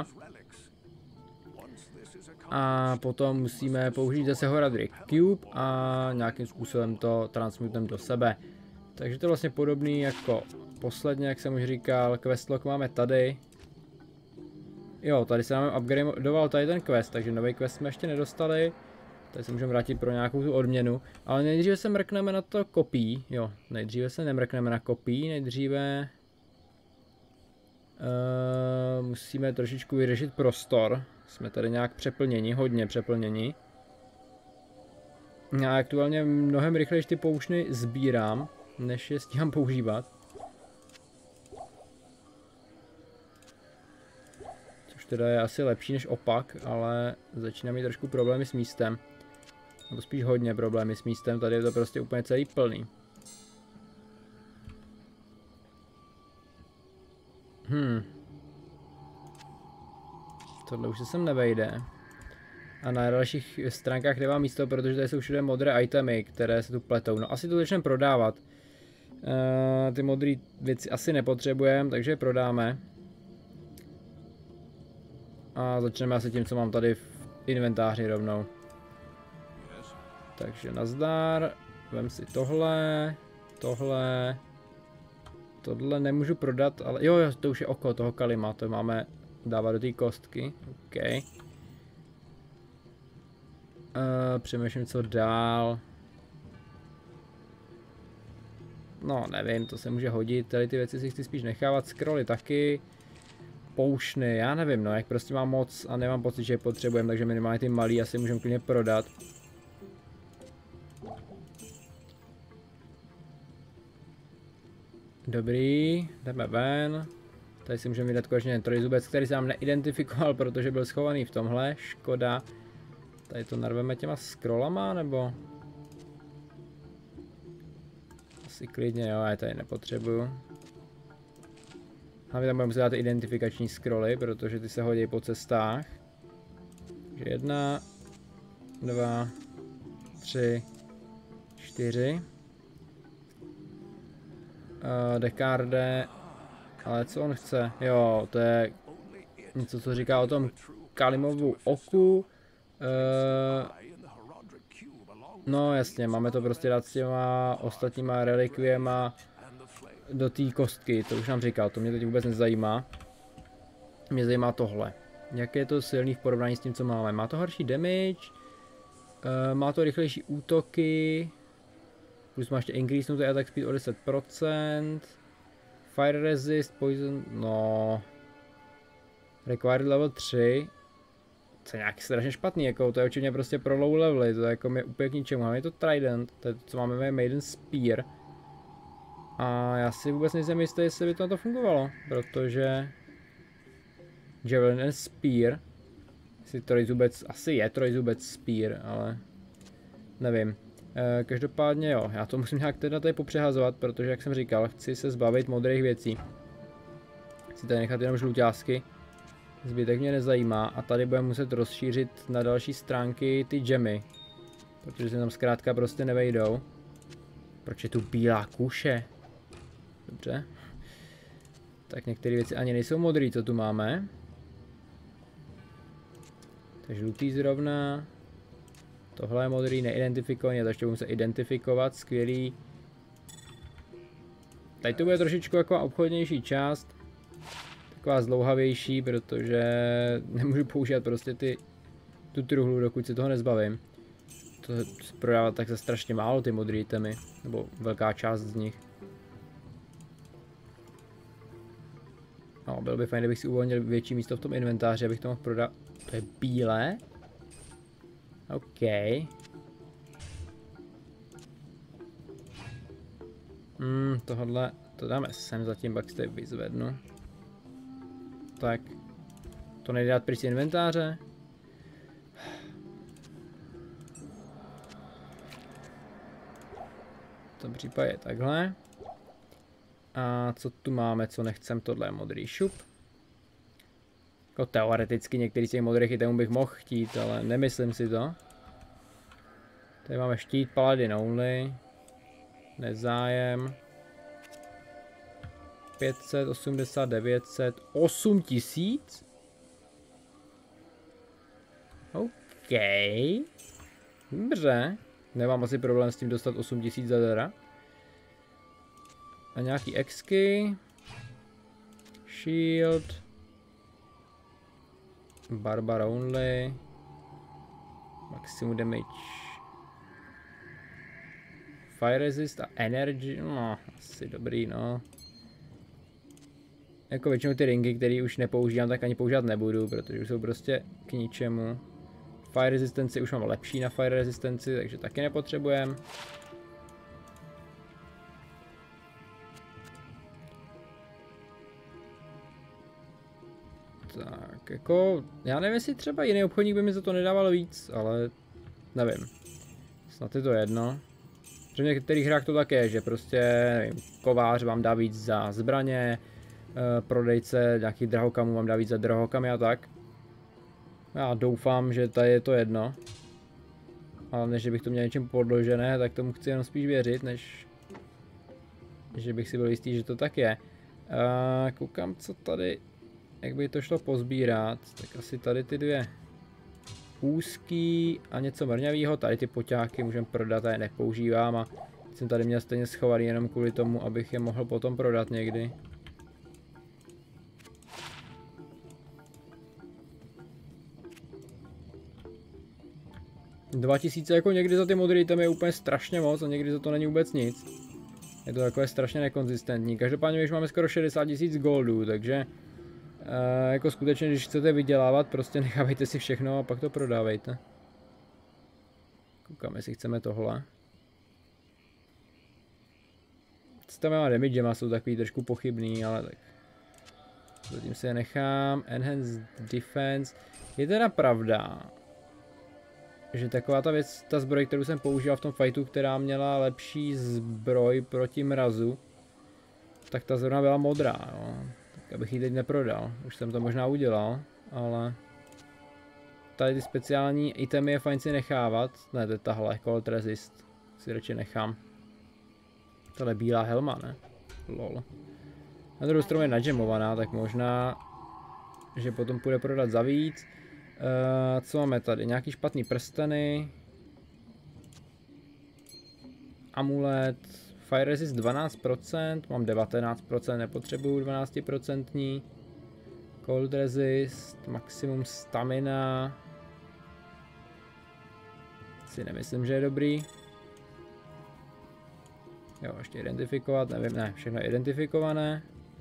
A potom musíme použít zase Horadric Cube a nějakým způsobem to transmutujeme do sebe. Takže to je vlastně podobný jako posledně, jak jsem už říkal, questlog máme tady. Jo, tady se nám upgradeoval tady ten quest, takže nový quest jsme ještě nedostali. Tady se můžeme vrátit pro nějakou tu odměnu. Ale nejdříve se mrkneme na to kopí. Jo, nejdříve se nemrkneme na kopí, nejdříve musíme trošičku vyřešit prostor. Jsme tady nějak přeplněni, hodně přeplněni. Já aktuálně mnohem rychleji ty poušny sbírám, než je stíhám používat. Teda je asi lepší než opak, ale začíná mít trošku problémy s místem. Nebo spíš hodně problémy s místem, tady je to prostě úplně celý plný. Tohle už se sem nevejde. A na dalších stránkách nemá místo, protože tady jsou všude modré itemy, které se tu pletou. No asi to začneme prodávat. Ty modré věci asi nepotřebujeme, takže je prodáme. A začneme asi tím, co mám tady v inventáři rovnou. Takže nazdar, vem si tohle, tohle nemůžu prodat, ale jo, to už je oko toho Kalima, to máme dávat do té kostky, OK. Přemýšlím, co dál. No, nevím, to se může hodit, tady ty věci si chci spíš nechávat, scrolly taky. Poušny, já nevím, no, jak prostě mám moc a nemám pocit, že je potřebujeme, takže minimálně ty malý asi můžeme klidně prodat. Dobrý, jdeme ven. Tady si můžeme vydat konečně ten trojzubec, který jsem neidentifikoval, protože byl schovaný v tomhle, škoda. Tady to narveme těma scrollama, nebo? Asi klidně, jo, já tady nepotřebuju. Hlavně tam budeme muset dát identifikační scrolly, protože ty se hodí po cestách. Takže 1, 2, 3, 4. Dekarde. Ale co on chce? Jo, to je něco, co říká o tom Kalimovu oku. No jasně, máme to prostě dát s těma ostatníma relikviema do té kostky, to už nám říkal, to mě teď vůbec nezajímá. Mě zajímá tohle. Jak je to silný v porovnání s tím, co máme. Má to horší damage, má to rychlejší útoky, plus má ještě increasenutý attack speed o 10%, fire resist, poison, no, required level 3, to je nějaký strašně špatný, jako to je určitě prostě pro low levely, to je jako mě úplně k ničemu, máme to Trident, to je to, co máme Maiden Spear. A já si vůbec nejsem jistý, jestli by to na to fungovalo, protože Javelin and Spear, jestli trojzubec, asi je trojzubec Spear, ale nevím. Každopádně jo, já to musím nějak teda tady popřehazovat, protože jak jsem říkal, chci se zbavit modrých věcí. Chci tady nechat jenom žluťásky, zbytek mě nezajímá a tady budeme muset rozšířit na další stránky ty gemy, protože se tam zkrátka prostě nevejdou. Proč je tu bílá kuše? Dobře. Tak některé věci ani nejsou modrý, co tu máme. Takže žlutý zrovna. Tohle je modrý, neidentifikovaný, to ještě budeme se identifikovat, skvělý. Tady to bude trošičku jako obchodnější část. Taková zdlouhavější, protože nemůžu používat prostě tu truhlu, dokud se toho nezbavím. To prodává tak za strašně málo ty modré itemy, nebo velká část z nich. No, bylo by fajn, kdybych si uvolnil větší místo v tom inventáři, abych to mohl prodat. To je bílé. OK. Tohle, to dáme sem zatím, pak si to vyzvednu. Tak. To nejde dát pryč z inventáře. V tom případě takhle. A co tu máme, co nechcem, tohle je modrý šup. Jako teoreticky některý z těch modrých itemů bych mohl chtít, ale nemyslím si to. Tady máme štít, paladin only. Nezájem. 580, 900, 8000? OK. Dobře. Nemám asi problém s tím dostat 8000 za dara. A nějaký exky. Shield. Barbar only. Maximum damage. Fire resist a energy. No, asi dobrý, no. Jako většinou ty ringy, které už nepoužívám, tak ani používat nebudu, protože už jsou prostě k ničemu. Fire resistanci už mám lepší na fire resistanci, takže taky nepotřebujeme. Tak, jako, já nevím, jestli třeba jiný obchodník by mi za to nedával víc, ale nevím. Snad je to jedno. Protože v některých hrách to tak je, že prostě, nevím, kovář vám dá víc za zbraně, prodejce nějakých drahokamů vám dá víc za drahokamy a tak. Já doufám, že tady je to jedno. Ale než bych to měl něčím podložené, tak tomu chci jenom spíš věřit, než že bych si byl jistý, že to tak je. Koukám, co tady, jak by to šlo pozbírat, tak asi tady ty dvě úzký a něco mrňavýho, tady ty poťáky můžeme prodat, já je nepoužívám a jsem tady měl stejně schovaný jenom kvůli tomu, abych je mohl potom prodat někdy. $2000 jako někdy za ty modrý tam je úplně strašně moc a někdy za to není vůbec nic. Je to takové strašně nekonzistentní. Každopádně už máme skoro 60 000 goldů, takže jako skutečně, když chcete vydělávat, prostě nechávejte si všechno a pak to prodávejte. Koukám, jestli chceme tohle. Systémem damage jsou takový trošku pochybný, ale tak. Zatím si je nechám. Enhanced defense. Je teda pravda, že taková ta věc, ta zbroj, kterou jsem používal v tom fightu, která měla lepší zbroj proti mrazu, tak ta zrovna byla modrá, jo. Tak abych ji teď neprodal. Už jsem to možná udělal, ale tady ty speciální itemy je fajn si nechávat. Ne, to je tahle, Cold Resist. Si radši nechám. Tohle je bílá helma, ne? Lol. Na druhou stranu je nadžemovaná, tak možná, že potom půjde prodat za víc. Co máme tady? Nějaký špatný prsteny. Amulet. Fire Resist 12%, mám 19%, nepotřebuju 12%. Cold Resist, maximum stamina. Si nemyslím, že je dobrý. Jo, ještě identifikovat, nevím, ne, všechno je identifikované.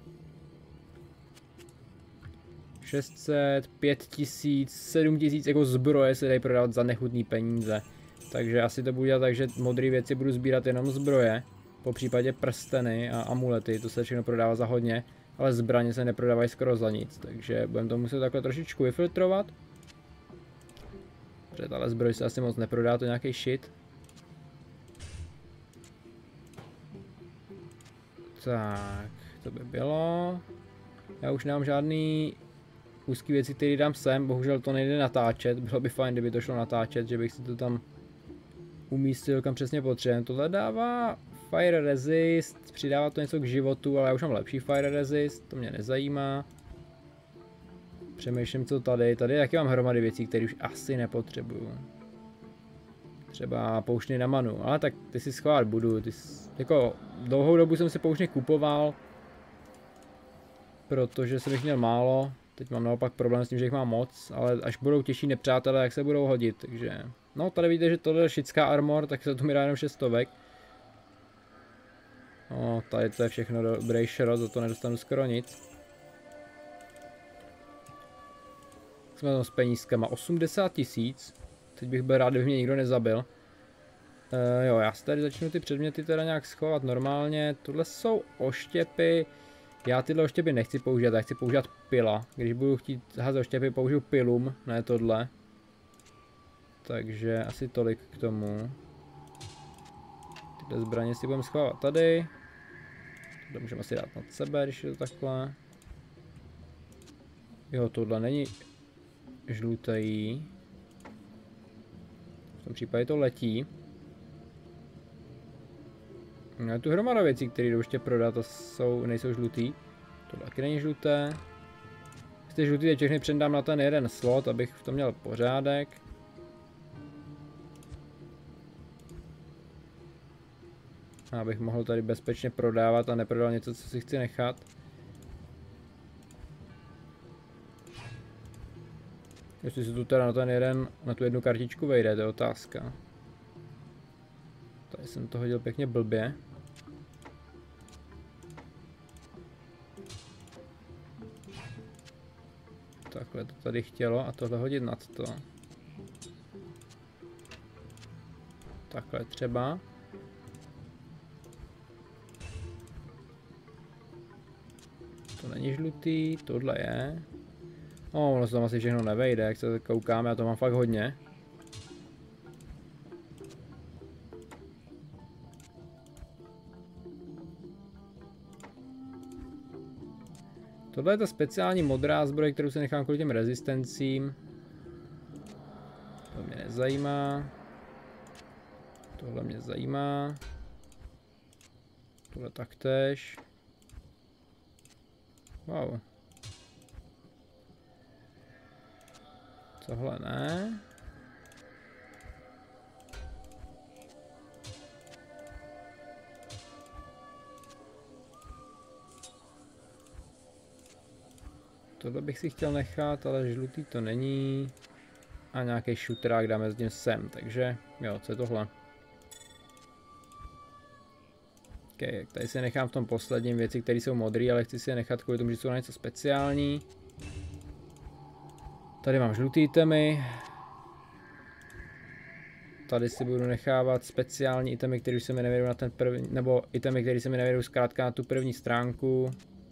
600, 5000, 7000 jako zbroje se dají prodávat za nechutný peníze. Takže asi to budu dělat tak, že modré věci budu sbírat jenom zbroje. Po případě prsteny a amulety, to se všechno prodává za hodně. Ale zbraně se neprodávají skoro za nic, takže budeme to muset takhle trošičku vyfiltrovat. Protože tahle zbroj se asi moc neprodá, to nějaký shit. Tak, to by bylo. Já už nemám žádný úzký věci, které dám sem, bohužel to nejde natáčet. Bylo by fajn, kdyby to šlo natáčet, že bych si to tam umístil, kam přesně potřebujeme. Tohle dává Fire Resist, přidává to něco k životu, ale já už mám lepší Fire Resist, to mě nezajímá. Přemýšlím, co tady. Tady taky mám hromady věcí, které už asi nepotřebuju. Třeba poušny na manu, ale tak ty si schovat budu. Jako dlouhou dobu jsem si poušny kupoval, protože jsem jich měl málo. Teď mám naopak problém s tím, že jich mám moc, ale až budou těžší nepřátelé, jak se budou hodit, takže... No, tady vidíte, že tohle je šická armor, tak se to mi dá jenom 600. No, tady to je všechno dobrý šrot, za to nedostanu skoro nic. Jsme tam s penízkama, 80 000. Teď bych byl rád, kdyby mě nikdo nezabil. Jo, já si tady začnu ty předměty teda nějak schovat normálně. Tohle jsou oštěpy. Já tyhle oštěpy nechci používat, já chci používat pila. Když budu chtít házet oštěpy, použiju pilum, ne tohle. Takže asi tolik k tomu. Tyhle zbraně si budeme schovávat tady. Tohle můžeme asi dát nad sebe, když je to takhle. Jo, tohle není žlutý. V tom případě to letí. Je tu hromada věcí, které jdou ještě prodat a nejsou žlutý. To taky není žluté. Ty žlutý teď všechny předám na ten jeden slot, abych v tom měl pořádek. Abych mohl tady bezpečně prodávat a neprodal něco, co si chci nechat. Jestli se tu teda na ten jeden, na tu jednu kartičku vejde, to je otázka. Tady jsem to hodil pěkně blbě. Takhle to tady chtělo a tohle hodit nad to. Takhle třeba. To není žlutý, tohle je. Ono se tam asi všechno nevejde, jak se koukáme, já to mám fakt hodně. Tohle je ta speciální modrá zbroj, kterou si nechám kvůli těm rezistencím. To mě nezajímá. Tohle mě zajímá. Tohle taktéž. Wow. Tohle ne. Tohle bych si chtěl nechat, ale žlutý to není. A nějaký šutrák dáme s tím sem, takže jo, co je tohle? Okay, tady si nechám v tom posledním věci, které jsou modré, ale chci si je nechat kvůli tomu, že jsou na něco speciální. Tady mám žlutý itemy. Tady si budu nechávat speciální itemy, které se mi nevedou na ten první, nebo itemy, které se mi nevedou zkrátka na tu první stránku.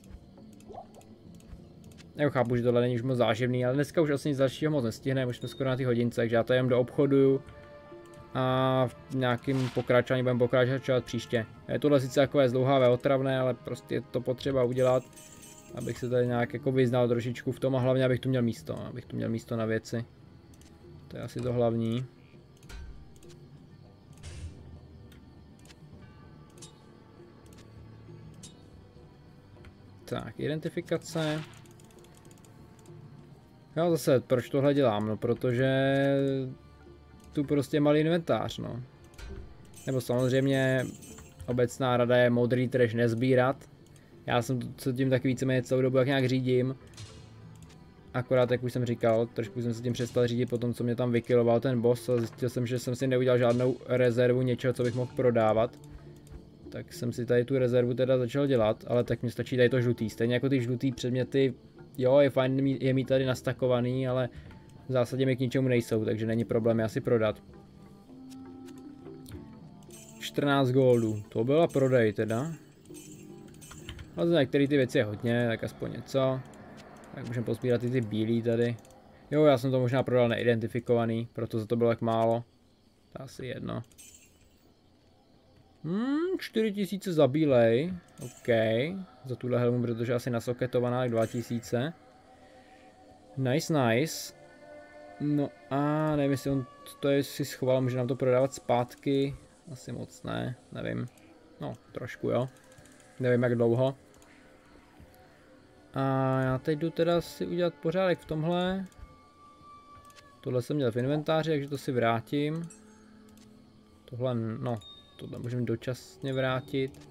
Já chápu, že tohle není už moc záživný, ale dneska už asi nic dalšího moc nestihneme, už jsme skoro na té hodince, takže já to jen doobchoduju. A v nějakým pokračování budeme pokračovat příště. Je tohle sice takové zdlouhavé, otravné, ale prostě je to potřeba udělat. Abych se tady nějak jako vyznal trošičku v tom a hlavně abych tu měl místo na věci. To je asi to hlavní. Tak, identifikace. Jo, zase, proč tohle dělám? No, protože tu prostě malý inventář, no. Nebo samozřejmě obecná rada je modrý trash nezbírat. Já jsem se tím taky víceméně celou dobu jak nějak řídím. Akorát, jak už jsem říkal, trošku jsem se tím přestal řídit po tom, co mě tam vykiloval ten boss a zjistil jsem, že jsem si neudělal žádnou rezervu něčeho, co bych mohl prodávat. Tak jsem si tady tu rezervu teda začal dělat, ale tak mi stačí tady to žlutý. Stejně jako ty žlutý předměty, jo, je fajn je mít tady nastakovaný, ale v zásadě mi k ničemu nejsou, takže není problém je asi prodat. 14 goldů, to byla prodej teda. Ale za některé ty věci je hodně, tak aspoň něco. Tak můžeme pozbírat i ty bílý tady. Jo, já jsem to možná prodal neidentifikovaný, proto za to bylo tak málo. To je asi jedno. 4000 za bílej, OK. Za tuhle helmu, protože asi nasoketovaná, tak 2000. Nice. No a nevím, jestli on to je si schoval, může nám to prodávat zpátky. Asi moc ne, nevím. No, trošku jo. Nevím jak dlouho. A já teď jdu teda si udělat pořádek v tomhle. Tohle jsem měl v inventáři, takže to si vrátím. Tohle, no, tohle můžeme dočasně vrátit.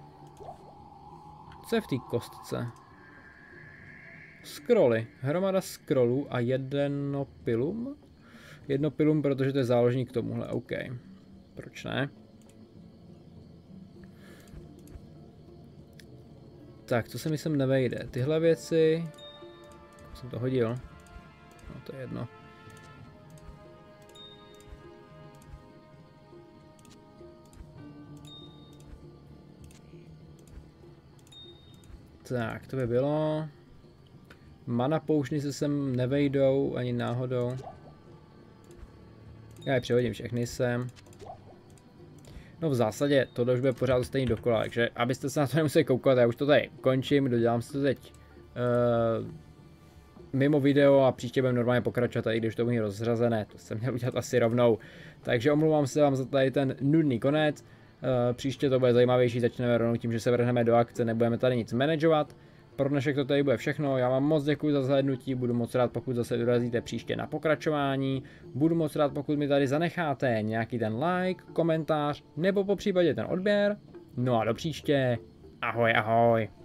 Co je v té kostce? Scrolly. Hromada scrollů a jedno pilum? Jedno pilum, protože to je záložník k tomuhle, OK. Proč ne? Tak, co se mi sem nevejde? Tyhle věci... Jsem to hodil. No, to je jedno. Tak, to by bylo. Mana poušny se sem nevejdou ani náhodou. Já je přehodím všechny sem. No v zásadě tohle už bude pořád stejný dokola, takže abyste se na to nemuseli koukat, já už to tady končím, dodělám si to teď mimo video a příště budeme normálně pokračovat, i když to bude rozřazené, to jsem měl udělat asi rovnou. Takže omlouvám se vám za tady ten nudný konec, příště to bude zajímavější, začneme rovnou tím, že se vrhneme do akce, nebudeme tady nic manažovat. Pro dnešek to tady bude všechno, já vám moc děkuji za zhlédnutí, budu moc rád, pokud zase dorazíte příště na pokračování, budu moc rád, pokud mi tady zanecháte nějaký ten like, komentář, nebo po případě ten odběr, no a do příště, ahoj ahoj.